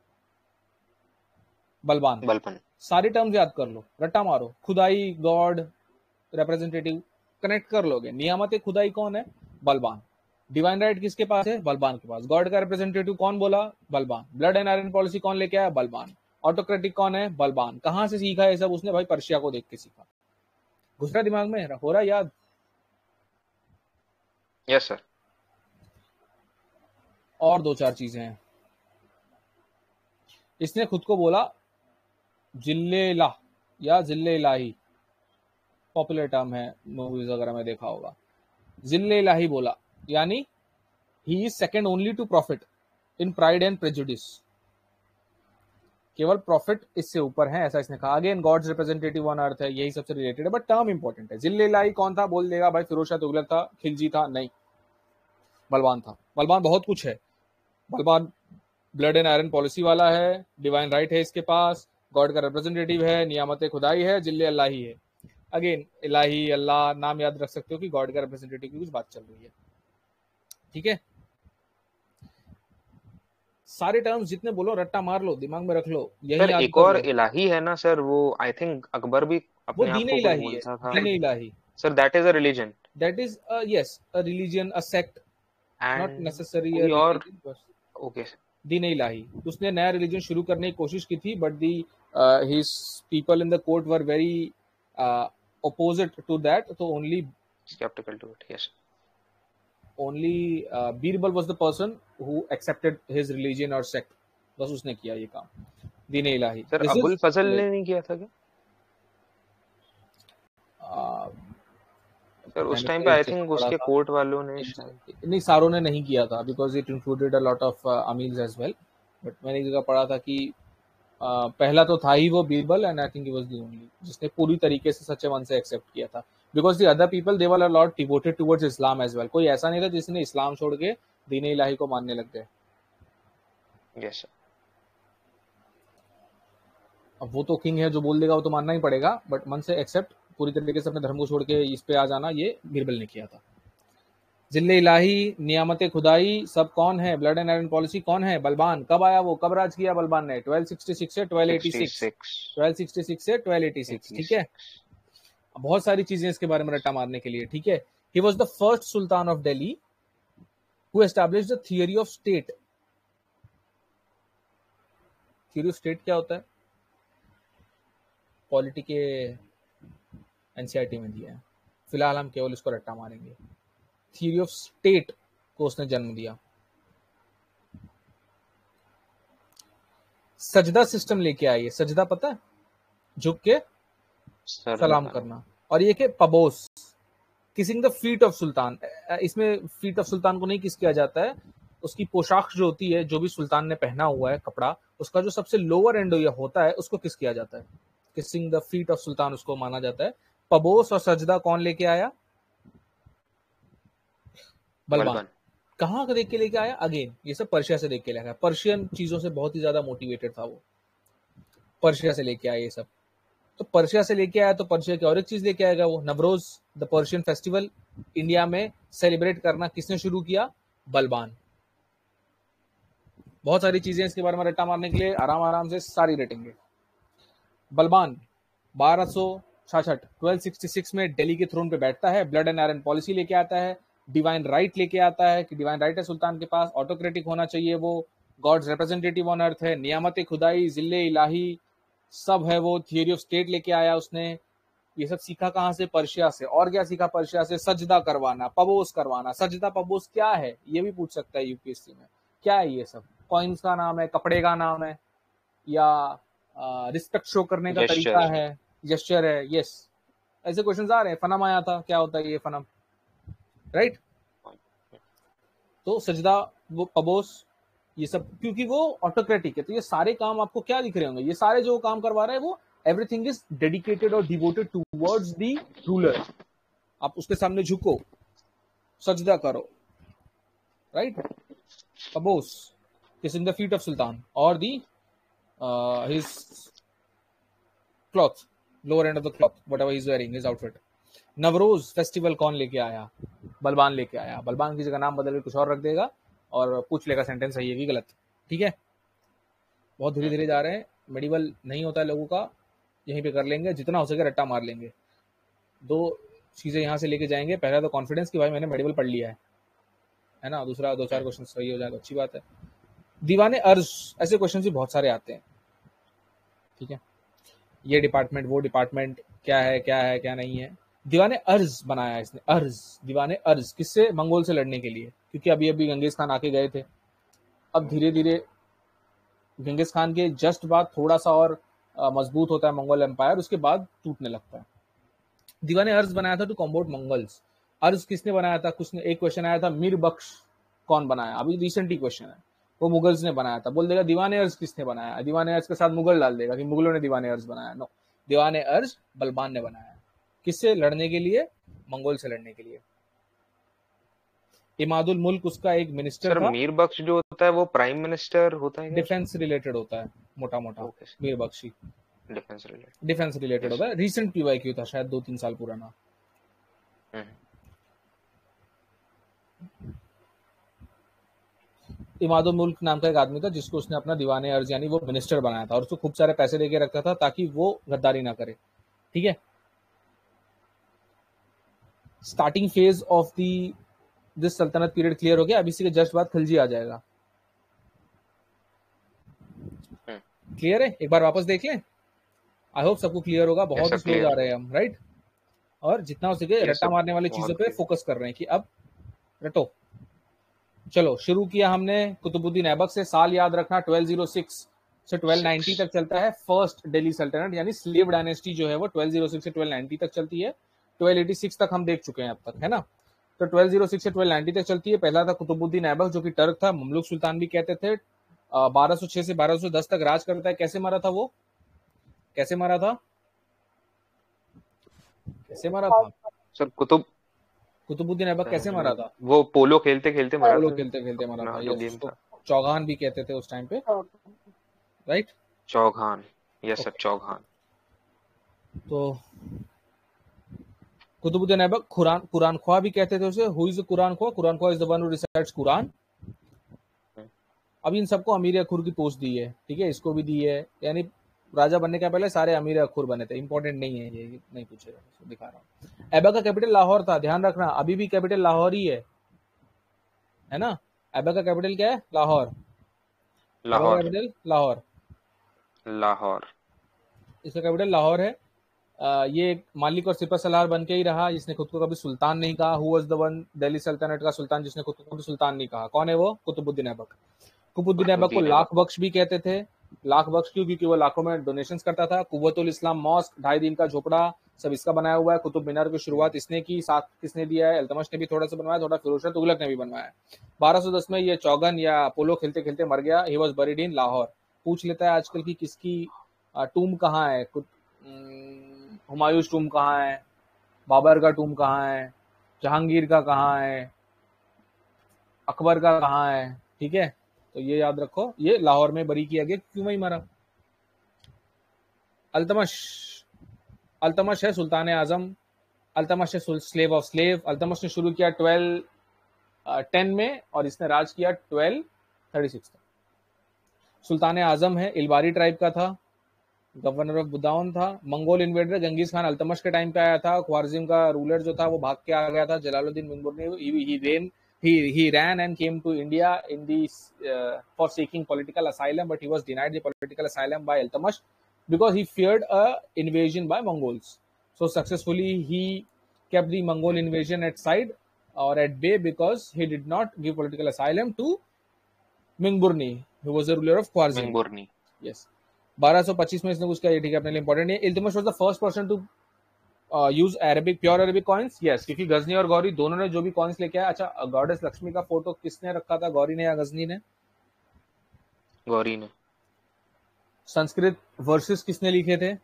बलबान। सारी टर्म्स याद कर लो, रट्टा मारो, खुदाई, गॉड, रिप्रेजेंटेटिव, कनेक्ट कर लोगे। नियामते खुदाई कौन है? बलबान। डिवाइन राइट किसके पास है? बलबान के पास। गॉड का रिप्रेजेंटेटिव कौन बोला? Balban. Blood and iron policy कौन लेके आया? बलबान। ऑटोक्रेटिक कौन है? बलबान। कहां से सीखा है सब उसने? भाई पर्शिया को देख के सीखा। घुस रहा दिमाग में? हो रहा याद? Yes sir. और दो चार चीजें हैं। इसने खुद को बोला जिल्ले-इलाह या जिल्ले-इलाही, पॉपुलर टर्म है, मूवीज वगैरह में देखा होगा। जिल्ले-इलाही बोला, यानी he is second only to prophet in pride and prejudice. केवल प्रॉफिट इससे ऊपर है, ऐसा इसने कहा। Again God's representative on earth है, यही सबसे रिलेटेड है, बट टर्म इंपॉर्टेंट है। जिल्ले-इलाही कौन था? बोल देगा भाई फिरोज शाह तुगलक था, खिलजी था। नहीं, बलबान था। बलबान बहुत कुछ है। Balban blood and iron policy वाला है, डिवाइन राइट है इसके पास, गॉड का रिप्रेजेंटेटिव है, नियामत खुदाई है, जिल्ले अल्लाही है। अगेन इलाही अल्लाह नाम याद रख सकते हो कि गॉड का रिप्रेजेंटेटिव की कुछ बात चल रही है। ठीक है, सारे टर्म्स जितने बोलो रट्टा मार लो, दिमाग में रख लो, यही सर याद एक कर और लो। इलाही है ना सर, वो आई थिंक अकबर भी वो अपने आप दीन को कुछ इलाही है, बोलता था। Din Ilahi. Sir that is a religion that is yes a religion, a sect, not and necessary a कोई और। रिलीजन, बस ओके दीन इलाही। उसने नया रिलीजन शुरू करने की कोशिश की थी, but the his people in the court were very opposite to that, so skeptical to it. Yes. only Birbal was the person who accepted his religion or sect, बस उसने किया ये काम, Din Ilahi. Sir This Abul is Fazal ने नहीं किया था क्या? सर उस मैंने टाइम कहीं पे आई जगह थिंक पढ़ा उसके था, कोर्ट वालों ने शायद नहीं सारों ने नहीं किया था, because it included a lot of amils as well, but मैंने एक जगह पढ़ा था कि पहला तो था ही वो Birbal, and I think he was the only जिसने पूरी तरीके से सच्चे मन से एक्सेप्ट किया था, because the other people they were a lot devoted towards Islam as well. कोई ऐसा नहीं था जिसने इस्लाम छोड़ के दीन इलाही को मानने लग गए। Yes sir. अब वो तो किंग है, जो बोल देगा वो तो मानना ही पड़ेगा, बट मन से एक्सेप्ट पूरी तरीके से अपने धर्म को छोड़ के इस पे आ जाना, ये बीरबल ने किया था। जिल्ले इलाही, नियामत खुदाई सब कौन है? ब्लड एंड आयरन पॉलिसी कौन है? बलबान। कब आया वो, कब राज किया बलबान ने? 1266 से 1286, 1266 से 1286। ठीक है, बहुत सारी चीजें इसके बारे में रट्टा मारने के लिए। ठीक है, he was the first sultan of Delhi who established the theory of state. Theory of state क्या होता है? पॉलिटी के एनसीईआरटी में दिया है, फिलहाल हम केवल इसको रट्टा मारेंगे। थियरी ऑफ स्टेट को उसने जन्म दिया। सजदा सिस्टम लेके आई। सजदा पता है? झुक के सलाम करना। और ये के पबोस, kissing the feet of sultan. इसमें फीट ऑफ सुल्तान को नहीं किस किया जाता है, उसकी पोशाक जो होती है, जो भी सुल्तान ने पहना हुआ है कपड़ा, उसका जो सबसे लोअर एंड होता है उसको किस किया जाता है, kissing the feet of sultan उसको माना जाता है। पबोस और सजदा कौन लेके आया? बलबान। कहाँ का देख के लेके आया? अगेन ये सब पर्शिया से देख के लेके आया। पर्शियन चीजों से बहुत ही ज्यादा मोटिवेटेड था वो, पर्शिया से लेके आया ये सब। तो पर्शिया से लेके आया तो पर्शिया की और एक चीज लेके आएगा वो, Nowruz the Persian festival India में सेलिब्रेट करना किसने शुरू किया? बलबान। बहुत सारी चीजें इसके बारे में रट्टा मारने के लिए, आराम आराम से सारी रटेंगे। बलबान 1266 में दिल्ली के थ्रोन पे बैठता है, ब्लड एंड आयरन पॉलिसी लेके आता है, डिवाइन राइट लेके आता है कि डिवाइन राइट है सुल्तान के पास, ऑटोक्रेटिक होना चाहिए वो, गॉड्स रिप्रेजेंटेटिव ऑन अर्थ है, नियामत खुदाई, जिल्ले इलाही सब है वो, थियरी ऑफ स्टेट लेके आया उसने। ये सब सीखा कहाँ से? पर्शिया से। और क्या सीखा पर्शिया से? सजदा करवाना, पबोस करवाना। सजदा पबोस क्या है ये भी पूछ सकता है यूपीएससी में, क्या है ये सब? कॉइन्स का नाम है, कपड़े का नाम है, या रिस्पेक्ट शो करने का तरीका है, जेस्चर है? यस, ऐसे क्वेश्चंस आ रहे हैं। फनम आया था, क्या होता है ये फनम, राइट? तो सजदा, वो पबोस, ये सब क्योंकि वो ऑटोक्रेटिक है, तो ये सारे काम आपको क्या दिख रहे होंगे? ये सारे जो काम करवा रहे हैं वो एवरीथिंग इज डेडिकेटेड और डिवोटेड टुवर्ड्स द रूलर। आप उसके सामने झुको, सजदा करो, राइट? पबोस, kissing the feet of sultan और the his cloth, lower end of the cloth, whatever he's wearing, his outfit. Nowruz festival कौन लेके आया? बलबान लेके आया। बलबान की जगह नाम बदल के कुछ और रख देगा और पूछ लेगा सेंटेंस सही है कि गलत। ठीक है, बहुत धीरे धीरे जा रहे हैं, मेडिवल नहीं होता है लोगों का, यहीं पे कर लेंगे, जितना हो सके रट्टा मार लेंगे। दो चीजें यहाँ से लेके जाएंगे, पहला तो कॉन्फिडेंस कि भाई मैंने मेडिवल पढ़ लिया है ना, दूसरा 2-4 क्वेश्चन सही हो जाए तो अच्छी बात है। दीवाने अर्ज, ऐसे क्वेश्चन भी बहुत सारे आते हैं। ठीक है, ये डिपार्टमेंट वो डिपार्टमेंट, क्या है क्या नहीं है। दीवाने अर्ज बनाया इसने, अर्ज, दीवाने अर्ज किससे? मंगोल से लड़ने के लिए, क्योंकि अभी अभी गंगेज खान आके गए थे। अब धीरे धीरे गंगेज खान के जस्ट बाद थोड़ा सा और मजबूत होता है मंगोल एम्पायर, उसके बाद टूटने लगता है। दीवाने अर्ज बनाया था टू कॉम्बोट मंगल्स। अर्ज किसने बनाया था? कुछ ने, एक क्वेश्चन आया था मीर बख्श कौन बनाया, अभी रिसेंटली क्वेश्चन है, वो मुगल्स ने बनाया था। बोल देगा दीवाने अर्ज किसने बनाया, दीवाने अर्ज के साथ मुगल डाल देगा कि मुगलों ने दीवाने अर्ज बनाया। नो, दीवाने अर्ज बलबान ने बनाया। किससे लड़ने के लिए? मंगोल से लड़ने के लिए। इमादुल मुल्क उसका एक मिनिस्टर सर था, मीर बख्श जो होता है वो प्राइम मिनिस्टर होता है क्या? डिफेंस रिलेटेड होता है मोटा मोटा। Okay sir, Mir Bakhshi defence related. Defence related yes होता है, रिसेंट पीवाईक्यू था शायद 2-3 साल पुराना। सर। इमादुल मुल्क नाम का एक आदमी था जिसको उसने अपना दीवाने अर्ज यानी वो मिनिस्टर बनाया था, और उसको खूब सारे पैसे देके रखता था ताकि वो गद्दारी ना करे। ठीक है, starting phase of the this सल्तनत पीरियड क्लियर हो गया। अब इसी के जस्ट बाद खिलजी आ जाएगा। क्लियर है? एक बार वापस देख लें, आई होप सबको क्लियर होगा। बहुत ही सर स्लो जा क्लियर। रहे हैं हम, राइट? और जितना हो सके यस रट्टा सर, मारने वाली चीजों बहुत पे क्लियर। फोकस कर रहे हैं कि अब रटो। चलो शुरू किया हमने कुतुबुद्दीन ऐबक से। साल याद रखना 1206 से 1290 तक चलता है फर्स्ट दिल्ली सल्तनत, यानी स्लेव डायनेस्टी जो है वो 1206 से 1290 तक चलती है। 1286 तक हम देख चुके हैं अब तक, है ना? तो 1206 से 1290 तक चलती है। पहला था कुतुबुद्दीन ऐबक जो कि टर्क था, ममलुक सुल्तान भी कहते थे। 1206 से 1210 तक राज करता है। कैसे मारा था वो? कैसे मारा था? कैसे मारा था सर कुतुबुद्दीन ऐबक? कैसे मारा था? वो पोलो खेलते खेलते मरा पोलो था, खेलते खेलते मारा अपना था। जो यस, गेम उसको था। चौगान भी कहते थे उस टाइम पे, राइट? चौघान, यस सर ओके, चौघान। तो कुतुबुद्दीन ऐबक कुरान ख्वा भी कहते थे उसे। हु इज कुरान ख्वा? कुरान ख्वा is the one who recites Quran. अब इन सबको अमीर अखुर की पोस्ट दी है, ठीक है, इसको भी दी है। यानी राजा बनने के पहले सारे अमीर अखुर बने थे। इंपॉर्टेंट नहीं है ये, नहीं पूछेगा, दिखा रहा हूँ। ऐबक का कैपिटल लाहौर था, ध्यान रखना, अभी भी कैपिटल लाहौर ही है ना? ऐबक का कैपिटल क्या है? लाहौर। ऐबक का लाहौर। कैपिटल लाहौर, लाहौर। इसका कैपिटल लाहौर है। ये एक मालिक और सिपह सलार बन के ही रहा, जिसने खुद को कभी सुल्तान नहीं कहा। Who was the one Delhi सल्तनत का सुल्तान जिसने खुद को कभी सुल्तान नहीं कहा? कौन है वो? कुतुबुद्दीन ऐबक। कुतुबुद्दीन ऐबक को कुतुबुद्दीन लाख ऐबक। बख्श भी कहते थे। लाख बख्श क्यों? क्योंकि वो लाखों में डोनेशंस करता था। कुव्वतुल इस्लाम मॉस्क, 2.5 दिन का झोपड़ा, सब इसका बनाया हुआ है। कुतुब मीनार की शुरुआत इसने की। साथ किसने दिया है? इल्तुतमिश ने भी थोड़ा सा बनवाया, थोड़ा फिरोज शाह तुगलक ने भी बनवाया। 1210 में ये चौगन या पोलो खेलते खेलते मर गया। He was buried in Lahore. पूछ लेता है आजकल की किसकी टूम कहाँ है? हुमायूं टूम कहाँ है? बाबर का टूम कहाँ है? जहांगीर का कहाँ है? अकबर का कहाँ है? ठीक है, तो ये याद रखो, ये लाहौर में बरी किया गया। क्यों नहीं मरा? अल्तमश, अल्तमश है सुल्तान आजम। अल्तमश है स्लेव ऑफ स्लेव। अल्तमश ने शुरू किया 1210 में और इसने राज किया 1236 तक। सुल्तान आजम है, इलबारी ट्राइब का था, गवर्नर ऑफ बुदाउन था। Mongol invader Genghis Khan Altamash के टाइम पे आया था। ख्वारिज्म का रूलर जो था वो भाग के आ गया था। Jalaluddin मिंगुरनी he ran and came to India in the for seeking political asylum, but he was denied the political asylum by Iltutmish because he feared a invasion by Mongols. So successfully he kept the Mongol invasion at side or at bay because he did not give political asylum to Mingburni, who was the ruler of Khwarizm. मिंगुरनी। Yes. 1225 में इसने कुछ किया, ठीक है, अपने लिए important है। Iltutmish was the first person to use Arabic, pure Arabic coins. Yes, क्योंकि गजनी और गौरी दोनों ने जो भी कॉइन्स लेके आया। अच्छा, गॉडेस लक्ष्मी का फोटो किसने रखा था? गौरी ने या गजनी ने? गौरी ने। संस्कृत वर्सेस किसने लिखे थे?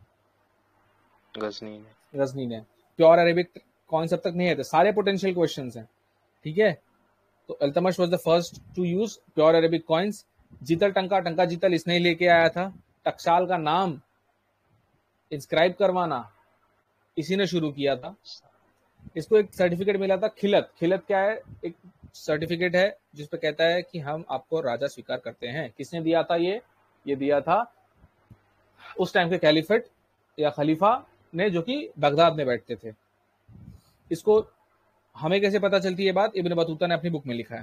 गजनी ने। गजनी ने। प्योर अरेबिक कॉइन्स अब तक नहीं है, सारे पोटेंशियल क्वेश्चंस हैं, ठीक है। तो Iltutmish was the first to use pure Arabic coins. Jital tanka, tanka जीतल इसने ही लेके आया था। टकसाल का नाम इंस्क्राइब करवाना इसी ने शुरू किया था। इसको एक सर्टिफिकेट मिला था, खिलत। खिलत क्या है? एक सर्टिफिकेट है जिसपे कहता है कि हम आपको राजा स्वीकार करते हैं। किसने दिया था ये दिया था उस टाइम के कैलिफेट या खलीफा ने, जो कि बगदाद में बैठते थे। इसको हमें कैसे पता चलती है बात? इब्न बतूता ने अपनी बुक में लिखा है।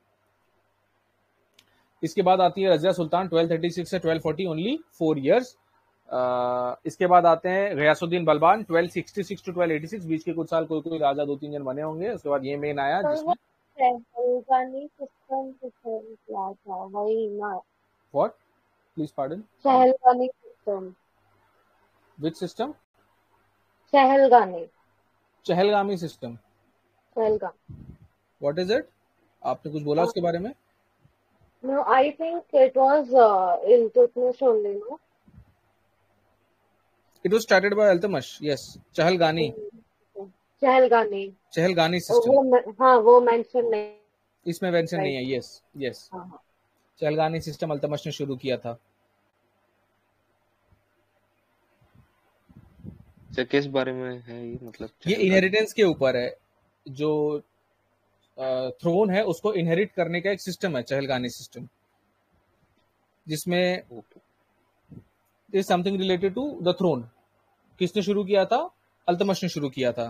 इसके बाद आती है रजिया सुल्तान 1236 से 1240, ओनली 4 years। इसके बाद आते हैं गयासुद्दीन बलबान 1266 टू 1286, बीच के कुछ साल कोई राजा 2-3 जन बने होंगे। उसके बाद ये मेन आया जिसमें सहलगानी सिस्टम था वही ना? व्हाट? Please pardon? सहलगानी सिस्टम। Which system? सहलगानी, चहलगामी सिस्टम। सहलगानी। What is it? आपने कुछ बोला उसके बारे में? No, I think it was Iltutmish only, no? It was started by Iltutmish, yes. Chahalgani. Chahalgani. Chahalgani system, हाँ वो मेंशन नहीं। इसमें मेंशन नहीं राइट। है। यस यस, हाँ हाँ। चहलगामी सिस्टम अल्तमश ने शुरू किया था। सर किस बारे में है ये, मतलब ये चहलगामी? इनहेरिटेंस के ऊपर है। जो थ्रोन है उसको इनहेरिट करने का एक सिस्टम है चहलगामी सिस्टम, जिसमें okay. Is something related to the throne. किसने शुरू किया था? अल्तमश ने शुरू किया था।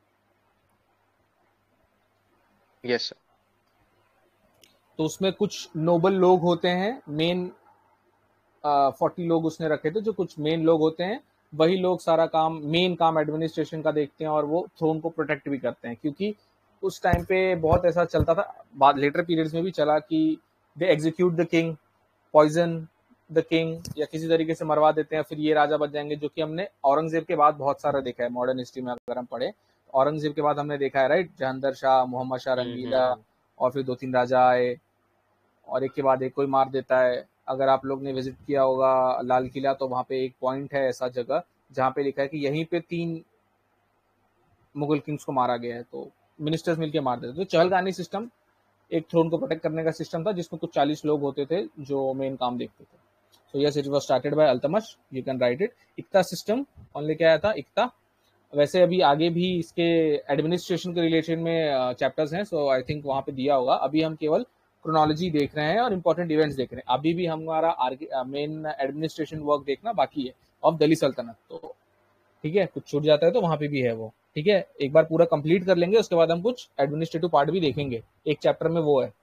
Yes sir. तो उसमें कुछ नोबल लोग होते हैं, मेन 40 लोग उसने रखे थे, जो कुछ मेन लोग होते हैं। वही लोग सारा काम, मेन काम एडमिनिस्ट्रेशन का देखते हैं और वो थ्रोन को प्रोटेक्ट भी करते हैं, क्योंकि उस टाइम पे बहुत ऐसा चलता था, बाद लेटर पीरियड्स में भी चला कि they execute the king, poison the king, या किसी तरीके से मरवा देते हैं, फिर ये राजा बच जाएंगे। जो कि हमने औरंगजेब के बाद बहुत सारा देखा है मॉडर्न हिस्ट्री में, अगर हम पढ़े। औरंगजेब के बाद हमने देखा है, राइट, जहांदर शाह, मोहम्मद शाह रंगीला, हम्म। और फिर 2-3 राजा आए, और एक के बाद एक कोई मार देता है। अगर आप लोग ने विजिट किया होगा लाल किला, तो वहां पे एक पॉइंट है ऐसा जगह जहाँ पे लिखा है कि यहीं पे 3 मुगल किंग्स को मारा गया है, तो मिनिस्टर्स मिलके मार देते। तो चहलगामी सिस्टम एक थ्रोन को प्रोटेक्ट करने का सिस्टम था, जिसमें कुछ 40 लोग होते थे जो मेन काम देखते थे। So yes, it was started by Altamash, you can write it. Iqta system कौन लेके आया था? इक्ता। वैसे अभी आगे भी इसके एडमिनिस्ट्रेशन के रिलेटेड में चैप्टर्स हैं, सो आई थिंक वहां पे दिया होगा। अभी हम केवल क्रोनोलॉजी देख रहे हैं और इंपॉर्टेंट इवेंट्स देख रहे हैं। अभी भी हमारा मेन एडमिनिस्ट्रेशन वर्क देखना बाकी है ऑफ दिल्ली सल्तनत। तो ठीक है, कुछ छूट जाता है तो वहां पे भी है वो। ठीक है, एक बार पूरा कंप्लीट कर लेंगे, उसके बाद हम कुछ एडमिनिस्ट्रेटिव पार्ट भी देखेंगे, एक चैप्टर में वो है।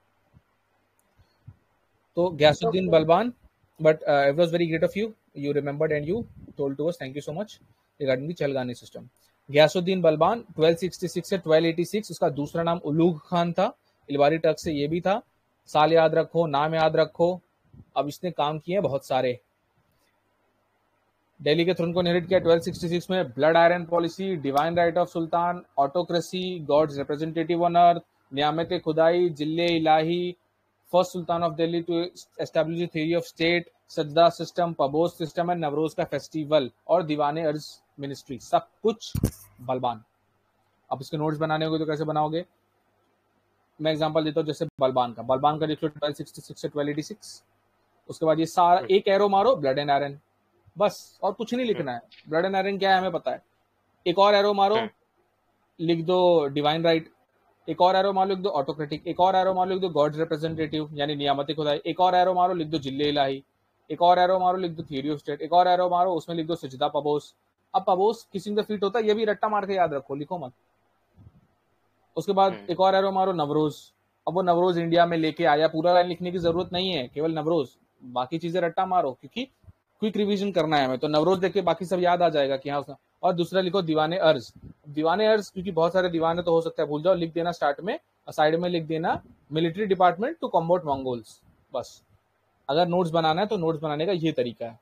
तो Ghiyasuddin okay. Balban, but it was very great of you, you remembered and you told to us, thank you so much regarding the Chahalgani system. Ghiyasuddin Balban 1266 से 1286, उसका दूसरा नाम उलूग खान था, इलबारी टर्क से ये भी था। साल याद रखो, नाम याद रखो। अब इसने काम किए बहुत सारे। दिल्ली के थ्रोन को इनहेरिट किया 1266 में। Blood iron policy, divine right of sultan, autocracy, god's representative on earth, नियामत खुदाई, जिल्ले इलाही, first sultan of Delhi to establish theory of state, सजदा सिस्टम, पबोस सिस्टम एंड नवरोज का फेस्टिवल, और दीवाने अर्ज मिनिस्ट्री, सब कुछ बलबान। अब इसके नोट्स बनाने होंगे तो कैसे बनाओगे? मैं एग्जांपल देता हूँ, जैसे बलबान का लिख लो 1266 से 1286। उसके बाद ये सारा एक एरो मारो, ब्लड एंड आयरन, बस, और कुछ नहीं लिखना है। ब्लड एंड आयरन क्या है हमें पता है। एक और एरो मारो, लिख दो डिवाइन राइट। एक और एरो मारो, लिख दो ऑटोक्रेटिक। एक और एरो मारो, लिख दो गॉड्स रिप्रेजेंटेटिव यानी नियामती खुदाई। एक और एरो मारो, लिख दो जिल्ले इलाही। एक और एरो मारो, लिख दो थ्योरी ऑफ स्टेट। एक और एरो मारो, उसमें लिख दो सजदा पबोस। अब पबोस किसिंग द फीट होता है, ये भी रट्टा मार के याद रखो, लिखो मत। उसके बाद एक और एरो मारो, नवरोज। अब वो नवरोज इंडिया में लेके आया, पूरा लाइन लिखने की जरूरत नहीं है, केवल नवरोज, बाकी चीजें रट्टा मारो, क्योंकि क्विक रिवीजन करना है हमें। तो नवरोज देख के बाकी सब याद आ जाएगा कि हाँ उसने। और दूसरा लिखो दीवाने अर्ज। दीवाने अर्ज, क्योंकि बहुत सारे दीवाने तो हो सकता है भूल जाओ, लिख देना स्टार्ट में, और साइड में लिख देना military department to combat Mongols, बस। अगर नोट्स बनाना है तो नोट्स बनाने का ये तरीका है।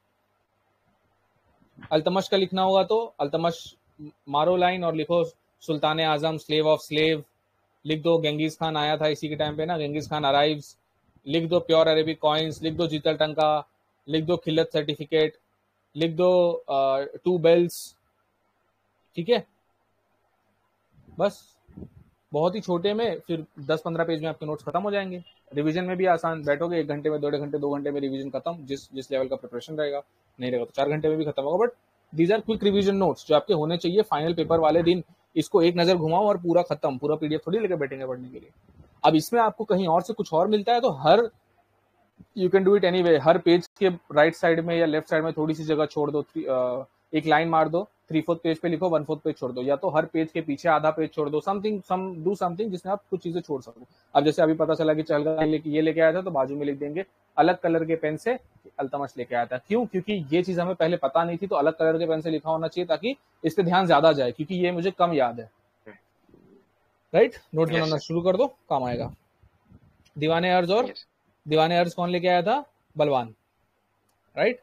अल्तमश का लिखना होगा तो अल्तमश मारो लाइन और लिखो सुल्तान आजम स्लेव ऑफ स्लेव। लिख दो गेंगिस खान आया था इसी के टाइम पे ना, गेंगिस खान अराइव्स। लिख दो प्योर अरेबिक कॉइन्स, लिख दो जीतल टंका, लिख दो खिल्लत सर्टिफिकेट, लिख दो 2 बेल्स। ठीक है, बस। बहुत ही छोटे में, फिर 10-15 पेज में आपके नोट्स खत्म हो जाएंगे। रिवीजन में भी आसान, बैठोगे 1 घंटे में, 1.5 घंटे 2 घंटे में रिवीजन खत्म, जिस लेवल का प्रिपरेशन रहेगा। नहीं रहेगा तो 4 घंटे में भी खत्म होगा। But these are quick revision notes जो आपके होने चाहिए फाइनल पेपर वाले दिन। इसको एक नजर घुमाओ और पूरा खत्म, पूरा पीडीएफ थोड़ी लेके बैठेंगे पढ़ने के लिए। अब इसमें आपको कहीं और से कुछ और मिलता है तो हर you can do it any way, हर पेज के राइट साइड में या लेफ्ट साइड में थोड़ी सी जगह छोड़ दो, एक लाइन मार दो, 3/4 पेज पे लिखो, 1/4 पेज छोड़ दो, या तो हर पेज के पीछे आधा पेज छोड़ दो, समथिंग डू समथिंग जिसमें आप कुछ चीजें छोड़ सको। अब जैसे अभी पता चला कि चहलगामी ये लेके आया था, तो बाजू में लिख देंगे अलग कलर के पेन से अल्तमश लेके आया था। क्यों? क्योंकि ये चीज हमें पहले पता नहीं थी, तो अलग कलर के पेन से लिखा होना चाहिए ताकि इस पे ध्यान ज्यादा जाए, क्योंकि ये मुझे कम याद है। राइट, नोट्स बनाना शुरू कर दो, काम आएगा। दीवाने अर्ज, और दीवाने अर्ज कौन लेके आया था? Balban, right.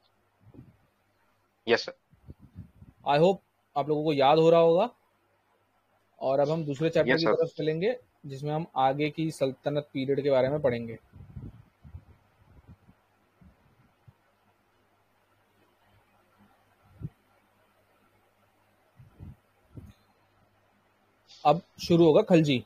Yes sir. I hope आप लोगों को याद हो रहा होगा। और अब हम दूसरे चैप्टर यस की सर। तरफ चलेंगे, जिसमें हम आगे की सल्तनत पीरियड के बारे में पढ़ेंगे। अब शुरू होगा खलजी।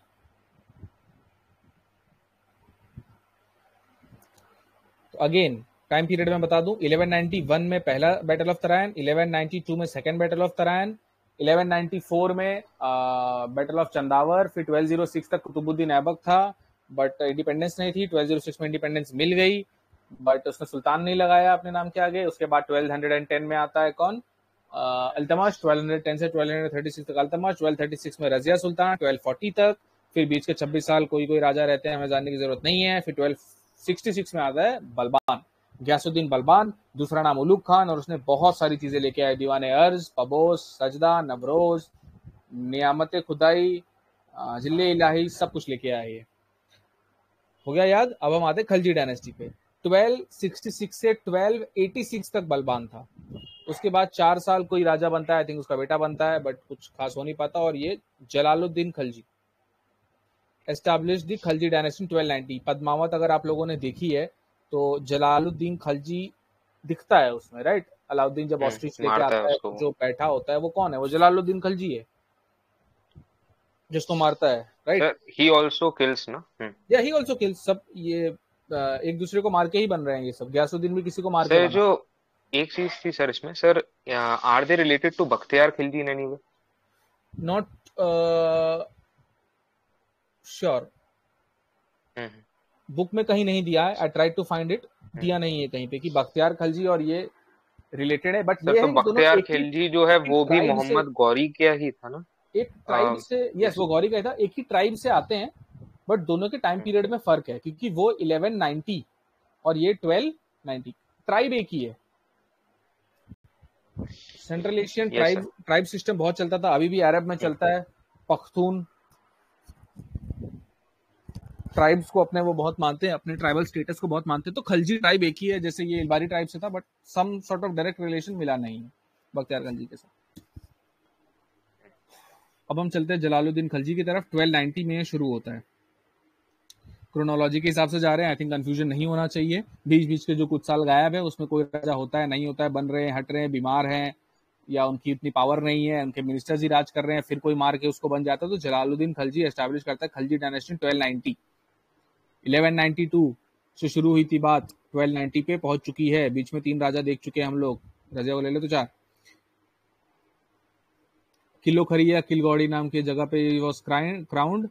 तो अगेन टाइम पीरियड में बता दूं, 1191 में पहला बैटल ऑफ तराइन, 1192 में सेकंड बैटल ऑफ तराइन, 1194 में बैटल ऑफ चंदावर, फिर 1206 तक कुतुबुद्दीन ऐबक था बट इंडिपेंडेंस नहीं थी। 1206 में इंडिपेंडेंस मिल गई बट उसने सुल्तान नहीं लगाया अपने नाम के आगे। उसके बाद 1210 में आता है कौन, अल्तमश। 1210 से 1236 तक अल्तमश, 1236 में रजिया सुल्तान, 1240 तक, फिर बीच के 26 साल कोई कोई राजा रहते हैं, हमें जानने की जरूरत नहीं है। फिर 1266 में आता है बलबान, गयासुद्दीन बलबान, दूसरा नाम उलुग खान, और उसने बहुत सारी चीजें लेके आए, दीवाने अर्ज, पबोस, सजदा, नवरोज, नियामत खुदाई, जिले इलाही, सब कुछ लेके आए। ये हो गया याद। अब हम आते खलजी डायनेस्टी पे। 1266 से 1286 तक बलबान था। उसके बाद 4 साल कोई राजा बनता है, आई थिंक उसका बेटा बनता है बट कुछ खास हो नहीं पाता, और ये Jalaluddin Khalji establish the Khalji dynasty 1290। Padmavat अगर आप लोगों ने देखी है तो जलालुद्दीन खलजी दिखता है उसमें, राइट। अलाउद्दीन जब ऑस्ट्रिच लेके मारता है आता है उसको तो जो बैठा होता है वो कौन है, वो जलालुद्दीन खलजी है जिसको मारता है, right. Sir, he also kills ना। या ही आल्सो किल्स। सब ये एक दूसरे को मार के ही बन रहे हैं ये सब। गयासुद्दीन भी किसी को मार के सर बना। जो एक चीज थी सर इसमें, sir are they related to Bakhtiyar Khilji in any way? Not sure, book में कहीं नहीं दिया है। I try to find it, दिया नहीं है कहीं पे कि बख्तियार खलजी और ये रिलेटेड है, बट सर ये तो है कि दोनों बख्तियार एक ही खिलजी जो है वो भी ट्राइब से, मोहम्मद गौरी का ही था ना? एक ट्राइब से, यस वो गौरी का ही था, एक ही ट्राइब से आते हैं बट दोनों के टाइम पीरियड में फर्क है क्योंकि वो 1190 और ये 1290। ट्राइब एक ही है। Central Asian Yes, sir. Tribe system बहुत चलता था, अभी भी अरब में चलता है। पख्तून ट्राइब्स को अपने वो बहुत मानते हैं, अपने ट्राइबल स्टेटस को बहुत मानते हैं। तो खलजी ट्राइब एक ही है, जैसे ये इलबारी ट्राइब से था but some sort of direct relation मिला नहीं है बख्तियार खलजी के साथ। अब हम चलते हैं जलालुद्दीन खलजी की तरफ। 1290 में शुरू होता है। क्रोनोलॉजी के हिसाब से जा रहे हैं, आई थिंक कंफ्यूजन नहीं होना चाहिए। बीच बीच के जो कुछ साल गायब है उसमें कोई राजा होता है, नहीं होता है, बन रहे हैं, हट रहे हैं, बीमार हैं, या उनकी इतनी पावर नहीं है, उनके मिनिस्टर्स ही राज कर रहे हैं, फिर कोई मार के उसको बन जाता है। तो जलालुद्दीन खलजी एस्टैब्लिश करता है खलजी डायनेस्टी 1290। 1192 से शुरू हुई थी बात, 1290 पे पहुंच चुकी है। बीच में 3 राजा देख चुके हैं हम लोग, राजा को ले लो तो 4। किलो खरिया किलगौड़ी नाम की जगह पे वॉज क्राउंड।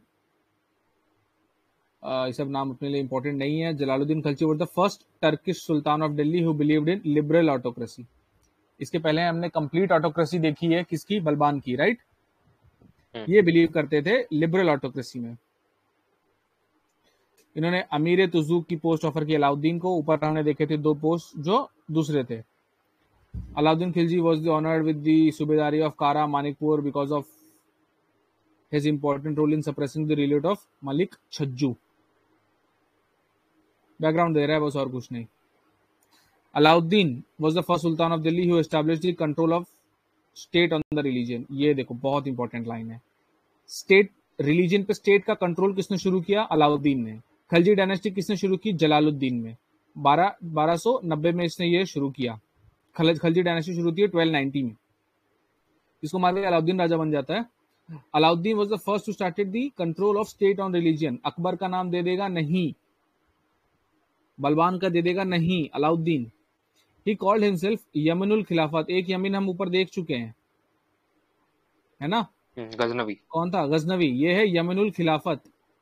ये सब नाम अपने लिए इंपॉर्टेंट नहीं है। Jalaluddin Khalji were the first Turkish sultan of Delhi who believed in liberal autocracy. इसके पहले हमने कंप्लीट ऑटोक्रेसी देखी है, किसकी, बलबान की, राइट। ये बिलीव करते थे लिबरल ऑटोक्रेसी में। इन्होंने अमीर तुजूक की पोस्ट ऑफर की अलाउद्दीन को। ऊपर हमने देखे थे 2 पोस्ट जो दूसरे थे। Alauddin Khilji was honoured with the subedari of Kara Manikpur because of his important role in suppressing the revolt of Malik Chhajju. Background दे रहा है बस, और कुछ नहीं। Alauddin was the first sultan of Delhi who established the control of state on the religion. ये देखो बहुत इंपॉर्टेंट लाइन है। स्टेट, रिलीजन पे स्टेट का कंट्रोल किसने शुरू किया, अलाउद्दीन ने। खलजी डायनेस्टी किसने शुरू की, जलालुद्दीन ने। 1290 में इसने ये शुरू किया। खलजी डायनेस्टी शुरू होती है 1290 में। इसको मार के अलाउद्दीन राजा बन जाता है। Alauddin was the first to started the control of state on religion. Akbar का नाम दे देगा नहीं, बलबान का दे देगा नहीं, अलाउद्दीन। ही कॉल्ड हिमसेल्फ यमनुल खिलाफत। एक यमीन हम ऊपर देख चुके हैं, है ना, गजनवी। कौन था, गजनवी। ये है यमनुल खिलाफत,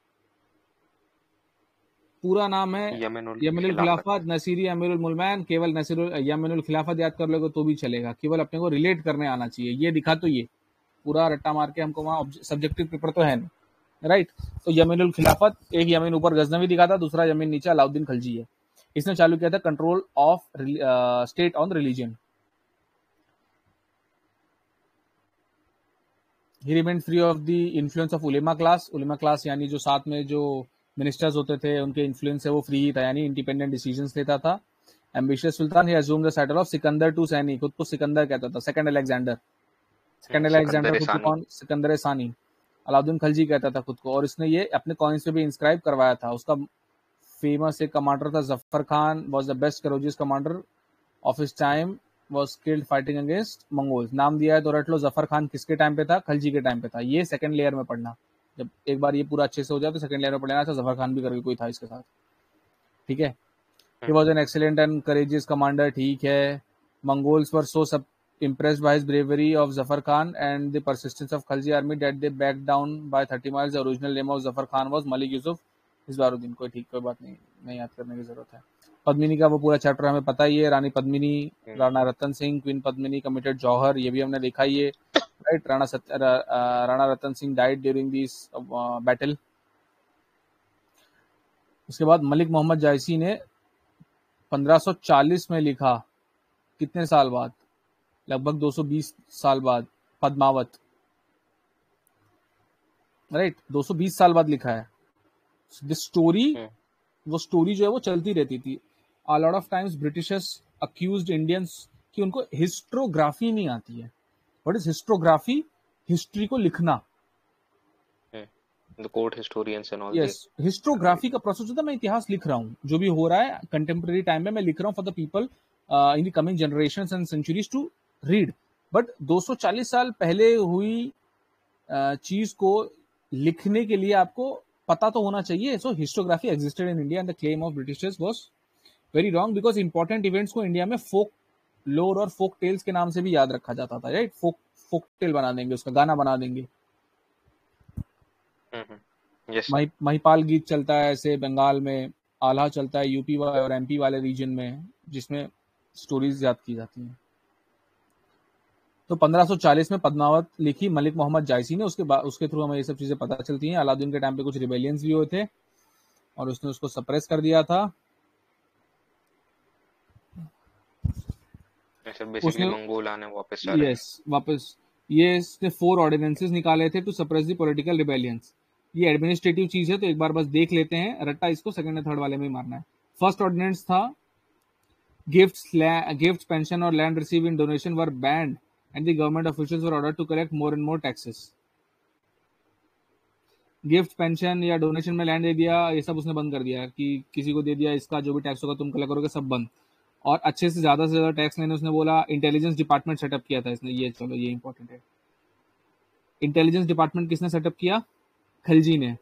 पूरा नाम है यमनुल खिलाफत, नसीरी अमीरुल मुल्मैन। केवल नसीरुल यमनुल खिलाफत याद कर लोगे तो भी चलेगा, केवल अपने को रिलेट करने आना चाहिए। ये दिखा तो ये पूरा रट्टा मार के हमको वहां सब्जेक्टिव पेपर तो है नहीं, राइट। तो यमीनुल खिलाफत, एक यमीन ऊपर गजनवी दिखा था, दूसरा यमीन नीचे अलाउद्दीन खलजी है। इसने चालू किया था control of state on religion. He remained free of the influence of ulema class. Ulema class यानी जो साथ में जो मिनिस्टर्स होते थे उनके इन्फ्लुएंस से वो फ्री ही था, यानी इंडिपेंडेंट डिसीजंस लेता था। Ambitious sultan, he assumed the title of Sikandar टू सैनी। खुद को सिकंदर कहता था, सेकंड अलेक्जेंडर। सेकंड अलेक्जेंडर खुद को कौन, सिकंदर सानी। अलाउद्दीन खलजी कहता था खुद को, और इसने ये अपने कॉइन्स पे भी इंस्क्राइब करवाया था। उसका फेमस एक कमांडर था Zafar Khan, was the best courageous commander of his time, was killed fighting against Mongols. नाम दिया है तो रट लो, जफर खान किसके टाइम पे था? खलजी के टाइम पे था। ये सेकंड लेयर में पढ़ना, जब एक बार ये पूरा अच्छे से हो जाए तो सेकंड लेयर में पढ़ना। अच्छा, जफर खान भी करके कोई था इसके साथ, ठीक है। He was an excellent and courageous commander, ठीक है। Mongols were so impressed by his bravery of Zafar Khan and the persistence of Khalji army that they backed down by 30 miles. The original name of Zafar Khan was Malik Yusuf Isbaruddin। कोई ठीक, कोई बात नहीं, नहीं याद करने की जरूरत है। पद्मिनी का वो पूरा चैप्टर हमें पता ही है। रानी पद्मिनी, राणा रतन सिंह, क्वीन पद्मिनी कमिटेड जौहर, ये भी हमने देखा ही है, right. Rana Ratan Singh died during this battle. उसके बाद मलिक मोहम्मद जायसी ने 1540 में लिखा, कितने साल बाद? लगभग 220 साल बाद, पद्मावत, राइट। 220 साल बाद लिखा है। दिस स्टोरी, वो स्टोरी जो है वो चलती रहती थी। A lot of times Britishers accused Indians कि उनको हिस्ट्रोग्राफी नहीं आती है। What is हिस्ट्रोग्राफी? हिस्ट्री को लिखना। The court historians and all yes, हिस्ट्रोग्राफी का प्रोसेस होता है, मैं इतिहास लिख रहा हूँ, जो भी हो रहा है कंटेम्प्रेरी टाइम में मैं लिख रहा हूँ for the people in the coming generations and centuries to read. But 240 साल पहले हुई चीज को लिखने के लिए आपको पता तो होना चाहिए। So historiography existed in India and the claim of Britishers was very wrong, because important events को इंडिया में फोक लोर और फोक टेल्स के नाम से भी याद रखा जाता था, राइट। फोक टेल बना देंगे, उसका गाना बना देंगे। yes, महिपाल गीत चलता है ऐसे बंगाल में, आल्हा चलता है यूपी और एमपी वाले रीजन में, जिसमें स्टोरीज याद की जाती हैं। तो 1540 में पद्मावत लिखी मलिक मोहम्मद जायसी ने। उसके थ्रू हमें ये सब चीजें पता चलती हैं। अलाउद्दीन के टाइम पे कुछ रिबेलियंस भी हुए थे और उसने उसको सप्रेस कर दिया था। बेसिकली मंगोल आने वापस आ रहे वापस ये इसने 4 ऑर्डिनेंसेस निकाले थे to suppress the political rebellions. ये एडमिनिस्ट्रेटिव चीज है, तो एक बार बस देख लेते हैं, रट्टा इसको सेकंड और थर्ड वाले में ही मारना है। फर्स्ट ऑर्डिनेंस था गिफ्ट्स, पेंशन और land receive in donation were banned and the government officials were ordered to collect more and more taxes. Gift, pension या डोनेशन में लैंड दे दिया, ये सब उसने बंद कर दिया कि किसी को दे दिया, इसका जो भी टैक्स होगा तुम कलेक्ट करोगे, सब बंद। और अच्छे से ज्यादा टैक्स लेने उसने बोला। इंटेलिजेंस डिपार्टमेंट सेटअप किया था इसने, ये चलो ये इंपॉर्टेंट है। इंटेलिजेंस डिपार्टमेंट किसने सेटअप किया? खलजी ने।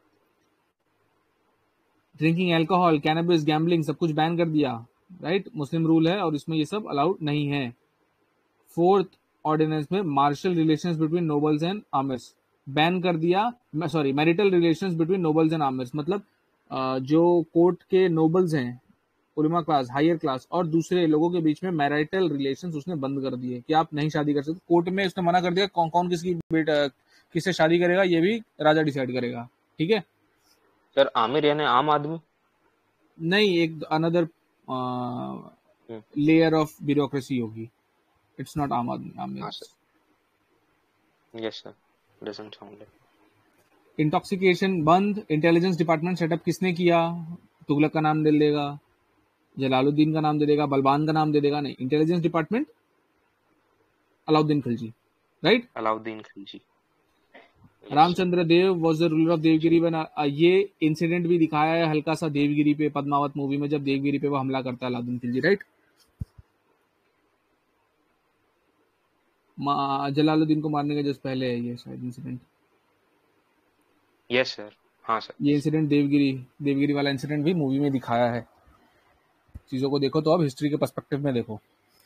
ड्रिंकिंग एल्कोहल, कैनबिस, गैम्बलिंग सब कुछ बैन कर दिया, राइट। मुस्लिम रूल है और इसमें ये सब अलाउड नहीं है। फोर्थ ऑर्डिनेंस में martial relations between nobles and amirs ban कर दिया। Sorry, marital relations between nobles and amirs, मतलब जो कोर्ट के नोबल्स हैं, उलमा क्लास, हायर क्लास और दूसरे लोगों के बीच में मैरिटल रिलेशंस उसने बंद कर दिए कि आप नहीं शादी कर सकते। कोर्ट में उसने मना कर दिया, कौन कौन किससे शादी करेगा ये भी राजा डिसाइड करेगा, ठीक है सर। आमिर यानी आम आदमी नहीं, एक अनदर लेयर ऑफ ब्यूरोक्रेसी होगी। It's not आम आदमी। Yes sir, doesn't sound like। Intoxication बंद। इंटेलिजेंस डिपार्टमेंट सेटअप किसने किया? तुगलक का नाम दे देगा, जलालुद्दीन का नाम दे देगा, बलबान का नाम दे देगा, नहीं, intelligence department Alauddin Khilji, right. Alauddin Khilji. Ramchandra Dev was the ruler of Devagiri. ये इंसिडेंट भी दिखाया है हल्का सा देवगिरी पे, पद्मावत मूवी में, जब देवगिरी पे वो हमला करता है अलाउद्दीन खिलजी, राइट। जलालुद्दीन को मारने के जस्ट पहले है ये शायद इंसिडेंट। यस सर, हाँ सर। ये इंसिडेंट देवगिरी वाला इंसिडेंट भी मूवी में दिखाया है। चीजों को देखो तो अब हिस्ट्री के पर्सपेक्टिव में देखो।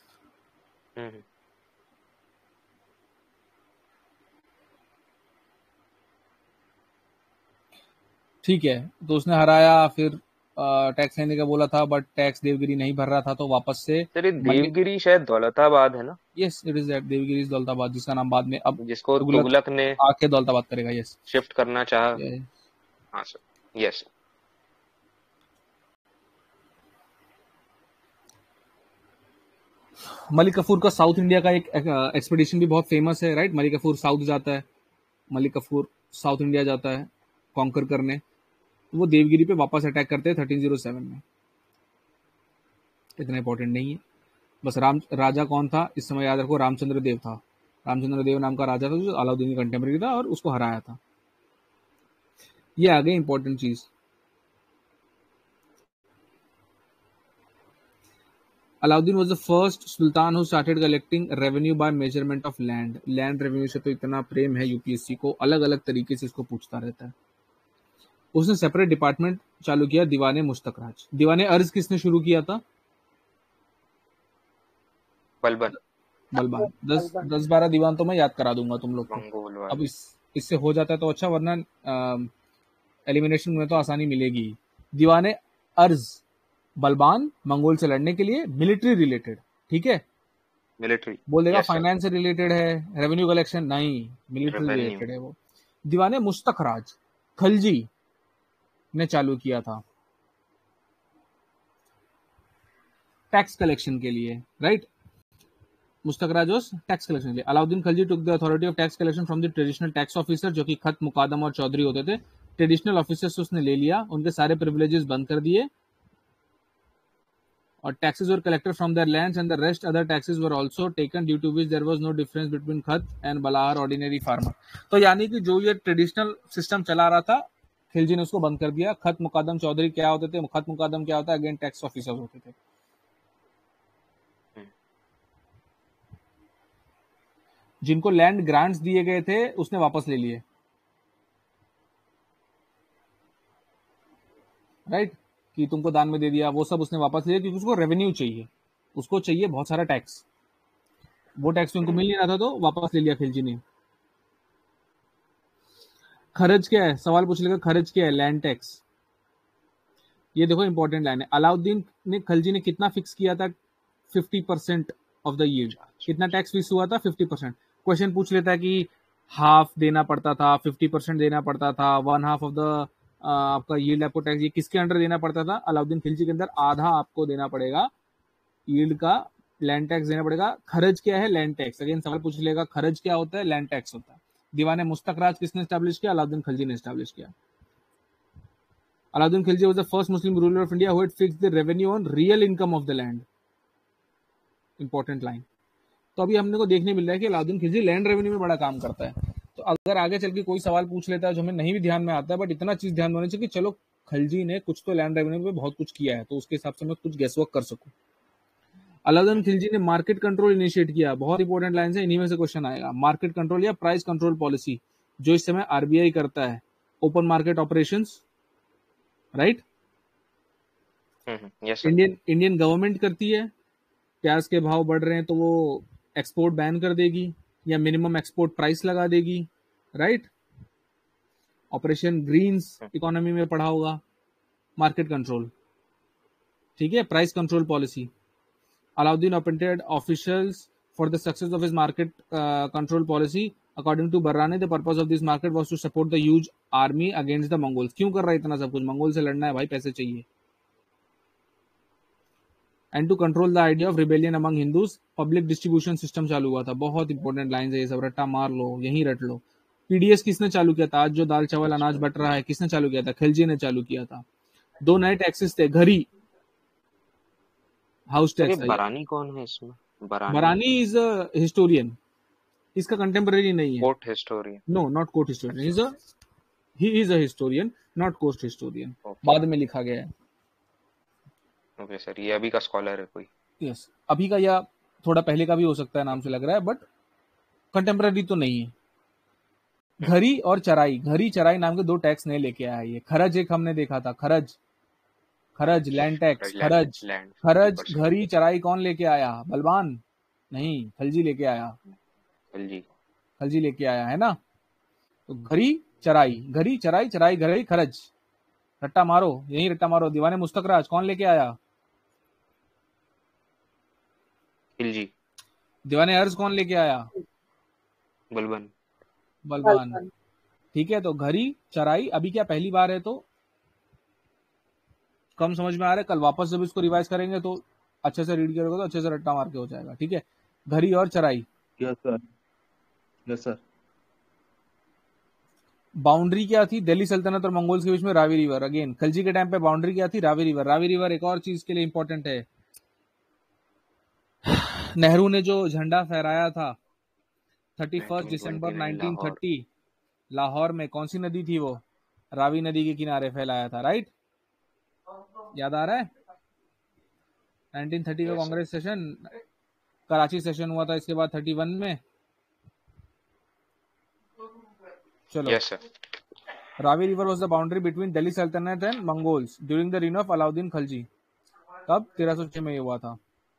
ठीक है, तो उसने हराया, फिर टैक्स लेने का बोला था, बट टैक्स देवगिरी नहीं भर रहा था, तो वापस से देवगिरी शायद दौलताबाद है ना? Yes, it is that Devagiri is Daulatabad, जिसका नाम बाद में अब जिसको तुगलक ने आके दौलताबाद करेगा। यस, शिफ्ट करना चाहा। हाँ सर, यस। मलिक कफूर का साउथ इंडिया का एक एक्सपीडिशन भी बहुत फेमस है, राइट। मलिक कफूर साउथ जाता है, मलिक कफूर साउथ इंडिया जाता है कॉन्कर करने, तो वो देवगिरी पे वापस अटैक करते हैं 1307 में। इतना इंपॉर्टेंट नहीं है, बस राजा कौन था इस समय याद रखो, रामचंद्र देव था। रामचंद्र देव नाम का राजा था जो अलाउद्दीन का कंटेम्परेरी था और उसको हराया था। ये आ गई इंपॉर्टेंट चीज। Alauddin was the first sultan who started collecting revenue by measurement of land. Land revenue से तो इतना प्रेम है यूपीएससी को, अलग अलग तरीके से इसको पूछता रहता है। उसने सेपरेट डिपार्टमेंट चालू किया, दीवाने मुस्तखराज। दीवाने अर्ज किसने शुरू किया था? बलबन बलबान। 10-12 दीवान तो मैं याद करा दूंगा तुम लोग को। मंगोल अब वाले। इससे हो जाता है तो अच्छा, वरना एलिमिनेशन में तो आसानी मिलेगी। दीवाने अर्ज बलबान मंगोल से लड़ने के लिए, मिलिट्री रिलेटेड, ठीक है। मिलिट्री बोलेगा यस सर। फाइनेंस से रिलेटेड है, रेवेन्यू कलेक्शन नहीं, मिलिट्री रेवेन्यू रिलेटेड है वो। दीवाने मुस्तखराज खलजी ने चालू किया था टैक्स कलेक्शन के लिए, राइट। मुस्तखराज वाज टैक्स कलेक्शन के लिए। Alauddin Khalji took the authority of tax collection from the traditional tax officer, जो कि खत, मुकादम और चौधरी होते थे। ट्रेडिशनल ऑफिसर्स से उसने ले लिया, उनके सारे प्रिविलेजेस बंद कर दिए, और taxes were collected from their lands and the rest other taxes were also taken, due to which there was no difference between खत and बलार ordinary farmer। तो यानी कि जो ये ट्रेडिशनल सिस्टम चला रहा था, खिलजी ने उसको बंद कर दिया। खत, मुकादम, चौधरी क्या होते थे? खत मुकादम क्या होता है? अगेन टैक्स ऑफिसर्स होते थे। जिनको लैंड ग्रांट्स दिए गए थे उसने वापस ले लिए, राइट, कि तुमको दान में दे दिया, वो सब उसने वापस लिया, क्योंकि उसको रेवेन्यू चाहिए, उसको चाहिए बहुत सारा टैक्स। वो टैक्स उनको मिल नहीं रहा था तो वापस ले लिया खिलजी ने। खर्च क्या है? सवाल पूछ लेगा, खर्च क्या है? Land tax. ये देखो इंपॉर्टेंट लाइन है। अलाउद्दीन ने, खिलजी ने कितना फिक्स किया था? 50% ऑफ द यील्ड। कितना टैक्स फिक्स हुआ था? 50%। क्वेश्चन पूछ लेता है कि हाफ देना पड़ता था, 50% देना पड़ता था, 1/2 ऑफ द आपका यील्ड आपको टैक्स, ये किसके अंडर देना पड़ता था? अलाउद्दीन खिलजी के अंदर आधा आपको देना पड़ेगा यील्ड का, लैंड टैक्स देना पड़ेगा। खर्च क्या है? Land tax. अगेन सवाल पूछ लेगा, खर्च क्या होता है? लैंड टैक्स होता है। दीवाने मुस्तखराज किसने स्टैब्लिश किया? अलाउद्दीन खिलजी ने स्टैब्लिश किया। Alauddin Khilji was the first Muslim ruler of India who had fixed the revenue on real income of the land. Important line. तो अभी हमने को देखने मिल रहा है कि अलाउद्दीन खिलजी लैंड रेवेन्यू में बड़ा काम करता है। तो अगर आगे चल के कोई सवाल पूछ लेता है जो हमें नहीं भी ध्यान में आता है, बट इतना चीज ध्यान में होनी चाहिए कि चलो खिलजी ने कुछ तो लैंड रेवेन्यू पे बहुत कुछ किया है, तो उसके हिसाब से मैं कुछ गेसवर्क कर सकूं। अलाउद्दीन खिलजी ने मार्केट कंट्रोल इनिशिएट किया। बहुत इंपॉर्टेंट लाइन है, इन्हीं में से क्वेश्चन आएगा। मार्केट कंट्रोल या प्राइस कंट्रोल पॉलिसी, जो इस समय आरबीआई करता है। Open market operations, right, yes sir. Indian government करती है। प्याज के भाव बढ़ रहे हैं तो वो एक्सपोर्ट बैन कर देगी या मिनिमम एक्सपोर्ट प्राइस लगा देगी, राइट। ऑपरेशन ग्रीन्स इकोनॉमी में पढ़ा होगा। मार्केट कंट्रोल, ठीक है, price control policy. Alauddin appointed officials for the success of his market control policy. According to Barani, the purpose of this market was to support the huge army against the Mongols. क्यों कर रहा है इतना सब कुछ? Mongol से लड़ना है भाई, पैसे चाहिए। And to control the idea of rebellion among Hindus. Public distribution system चालू हुआ था। बहुत इंपॉर्टेंट लाइन है ये सब, रट्टा मार लो, यहीं रट लो। पीडीएस किसने चालू किया था? आज जो दाल चावल अनाज बट रहा है, किसने चालू किया था? खिलजी ने चालू किया था। 2 नए टैक्सेस थे, घरी, हाउस सर ये टैक्स। बरानी कौन है इसमें? बरानी इज अ हिस्टोरियन, इसका कंटेम्पररी नहीं है। Court historian? No, not court historian, he is a historian, not court historian. Okay बाद में लिखा गया है। ओके सर, ये अभी का स्कॉलर है कोई? यस, अभी का या थोड़ा पहले का भी हो सकता है, नाम से लग रहा है, बट कंटेम्पररी तो नहीं है। घरी और चराई, घरी चराई नाम के 2 टैक्स नए लेके आया ये। खरज एक हमने देखा था, खरज, खरज लैंड टैक्स, खरज, लैंड खरज, घरी, चराई कौन लेके आया? बलवान नहीं, खलजी लेके आया। खलजी लेके आया है ना। तो घरी चराई, घरी चराई, चराई घरी, खरज, रट्टा मारो, यही रट्टा मारो। दीवाने मुस्तखराज कौन लेके आया? खिलजी। दीवाने अर्ज कौन लेके आया? बलबन। बलवान, ठीक है। तो घरी चराई अभी क्या पहली बार है तो कम समझ में आ रहा है। कल वापस जब इसको रिवाइज करेंगे तो अच्छे से रीड करोगे तो अच्छे से रट्टा मार के हो जाएगा, ठीक है। घरी और चराई। Yes sir, yes sir. Boundary क्या थी दिल्ली सल्तनत और मंगोल्स के बीच में? रावी रिवर। अगेन खिलजी के टाइम पे बाउंड्री क्या थी? रावी रिवर। रावी रिवर एक और चीज के लिए इंपॉर्टेंट है। नेहरू ने जो झंडा फहराया था 31 दिसंबर 1930 लाहौर में, कौन सी नदी थी वो? रावी नदी के किनारे फैलाया था, राइट। याद आ रहा है? 1930 का Yes, sir. Congress session, Karachi session हुआ था इसके बाद 31 में। चलो, Yes, sir. Ravi river was the boundary between Delhi सल्तनत and Mongols during the reign of Alauddin Khalji. कब? 1306 में ये हुआ था।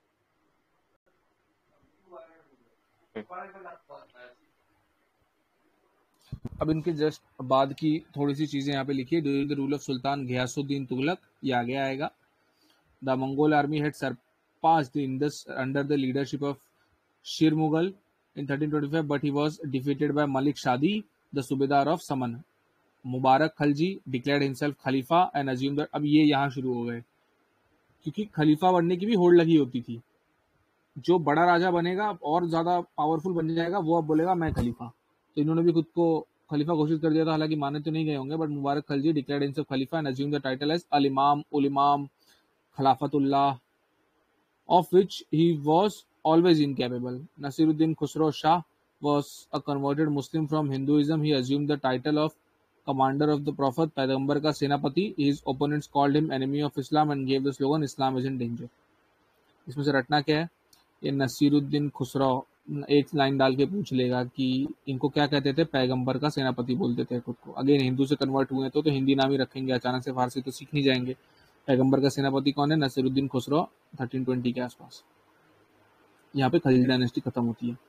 अब इनके जस्ट बाद की थोड़ी सी चीजें यहाँ पे लिखी है। During the rule of sultan Ghiyasuddin Tughlaq, ये आगे आएगा। The Mongol army had surpassed the Indus under the leadership of Shir Mughal in 1325, but he was defeated by Malik Shadi, the Subedar of Saman. Mubarak Khalji declared himself खलीफा and assumed that। अब ये यहाँ शुरू हो गए, क्योंकि खलीफा बनने की भी होड़ लगी होती थी। जो बड़ा राजा बनेगा और ज्यादा पावरफुल बन जाएगा, वो अब बोलेगा मैं खलीफा। तो इन्होंने भी खुद को खलीफा घोषित कर दिया था, हालांकि माने तो नहीं गए होंगे, but Mubarak Khalji declared himself खलीफा and assumed the title as अल इमाम, उल इमाम, खिलाफतुल्लाह, of which he was always incapable. Nasiruddin Khusro Shah was a converted Muslim from Hinduism. He assumed the title of commander of the Prophet, पैगंबर का सेनापति. His opponents called him enemy of Islam and gave the slogan Islam is in danger. इसमें से रटना क्या है? ये नसीरुद्दीन खुसरो एक लाइन डाल के पूछ लेगा कि इनको क्या कहते थे? पैगंबर का सेनापति बोलते थे खुद को। अगेन हिंदू से कन्वर्ट हुए तो हिंदी नाम ही रखेंगे, अचानक से फारसी तो सीख नहीं जाएंगे। पैगंबर का सेनापति कौन है? नसीरुद्दीन खुसरो, 1320 के आसपास। यहाँ पे खलजी डायनेस्टी खत्म होती है।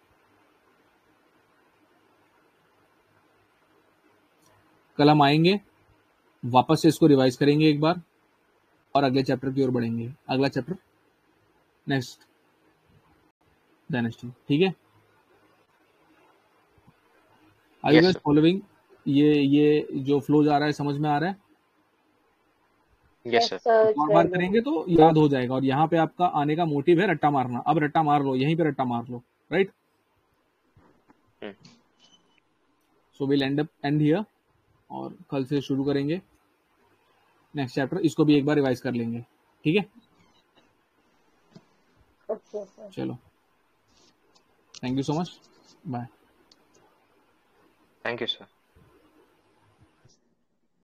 कल हम आएंगे, वापस से इसको रिवाइज करेंगे एक बार और अगले चैप्टर की ओर बढ़ेंगे। अगला चैप्टर नेक्स्ट डायनेस्टी, ठीक है? Are you Yes, guys sir. Following? ये जो फ्लो जा रहा है समझ में आ रहा है? Yes, sir. sir, एक और बार करेंगे तो याद हो जाएगा। और यहाँ पे आपका आने का मोटिव है रट्टा मारना। अब रट्टा मार लो, यहीं पे रट्टा मार लो, right? Hmm. So will end here और कल से शुरू करेंगे नेक्स्ट चैप्टर। इसको भी एक बार रिवाइज कर लेंगे, ठीक है? okay, sir. चलो, thank you so much, bye. Thank you, sir.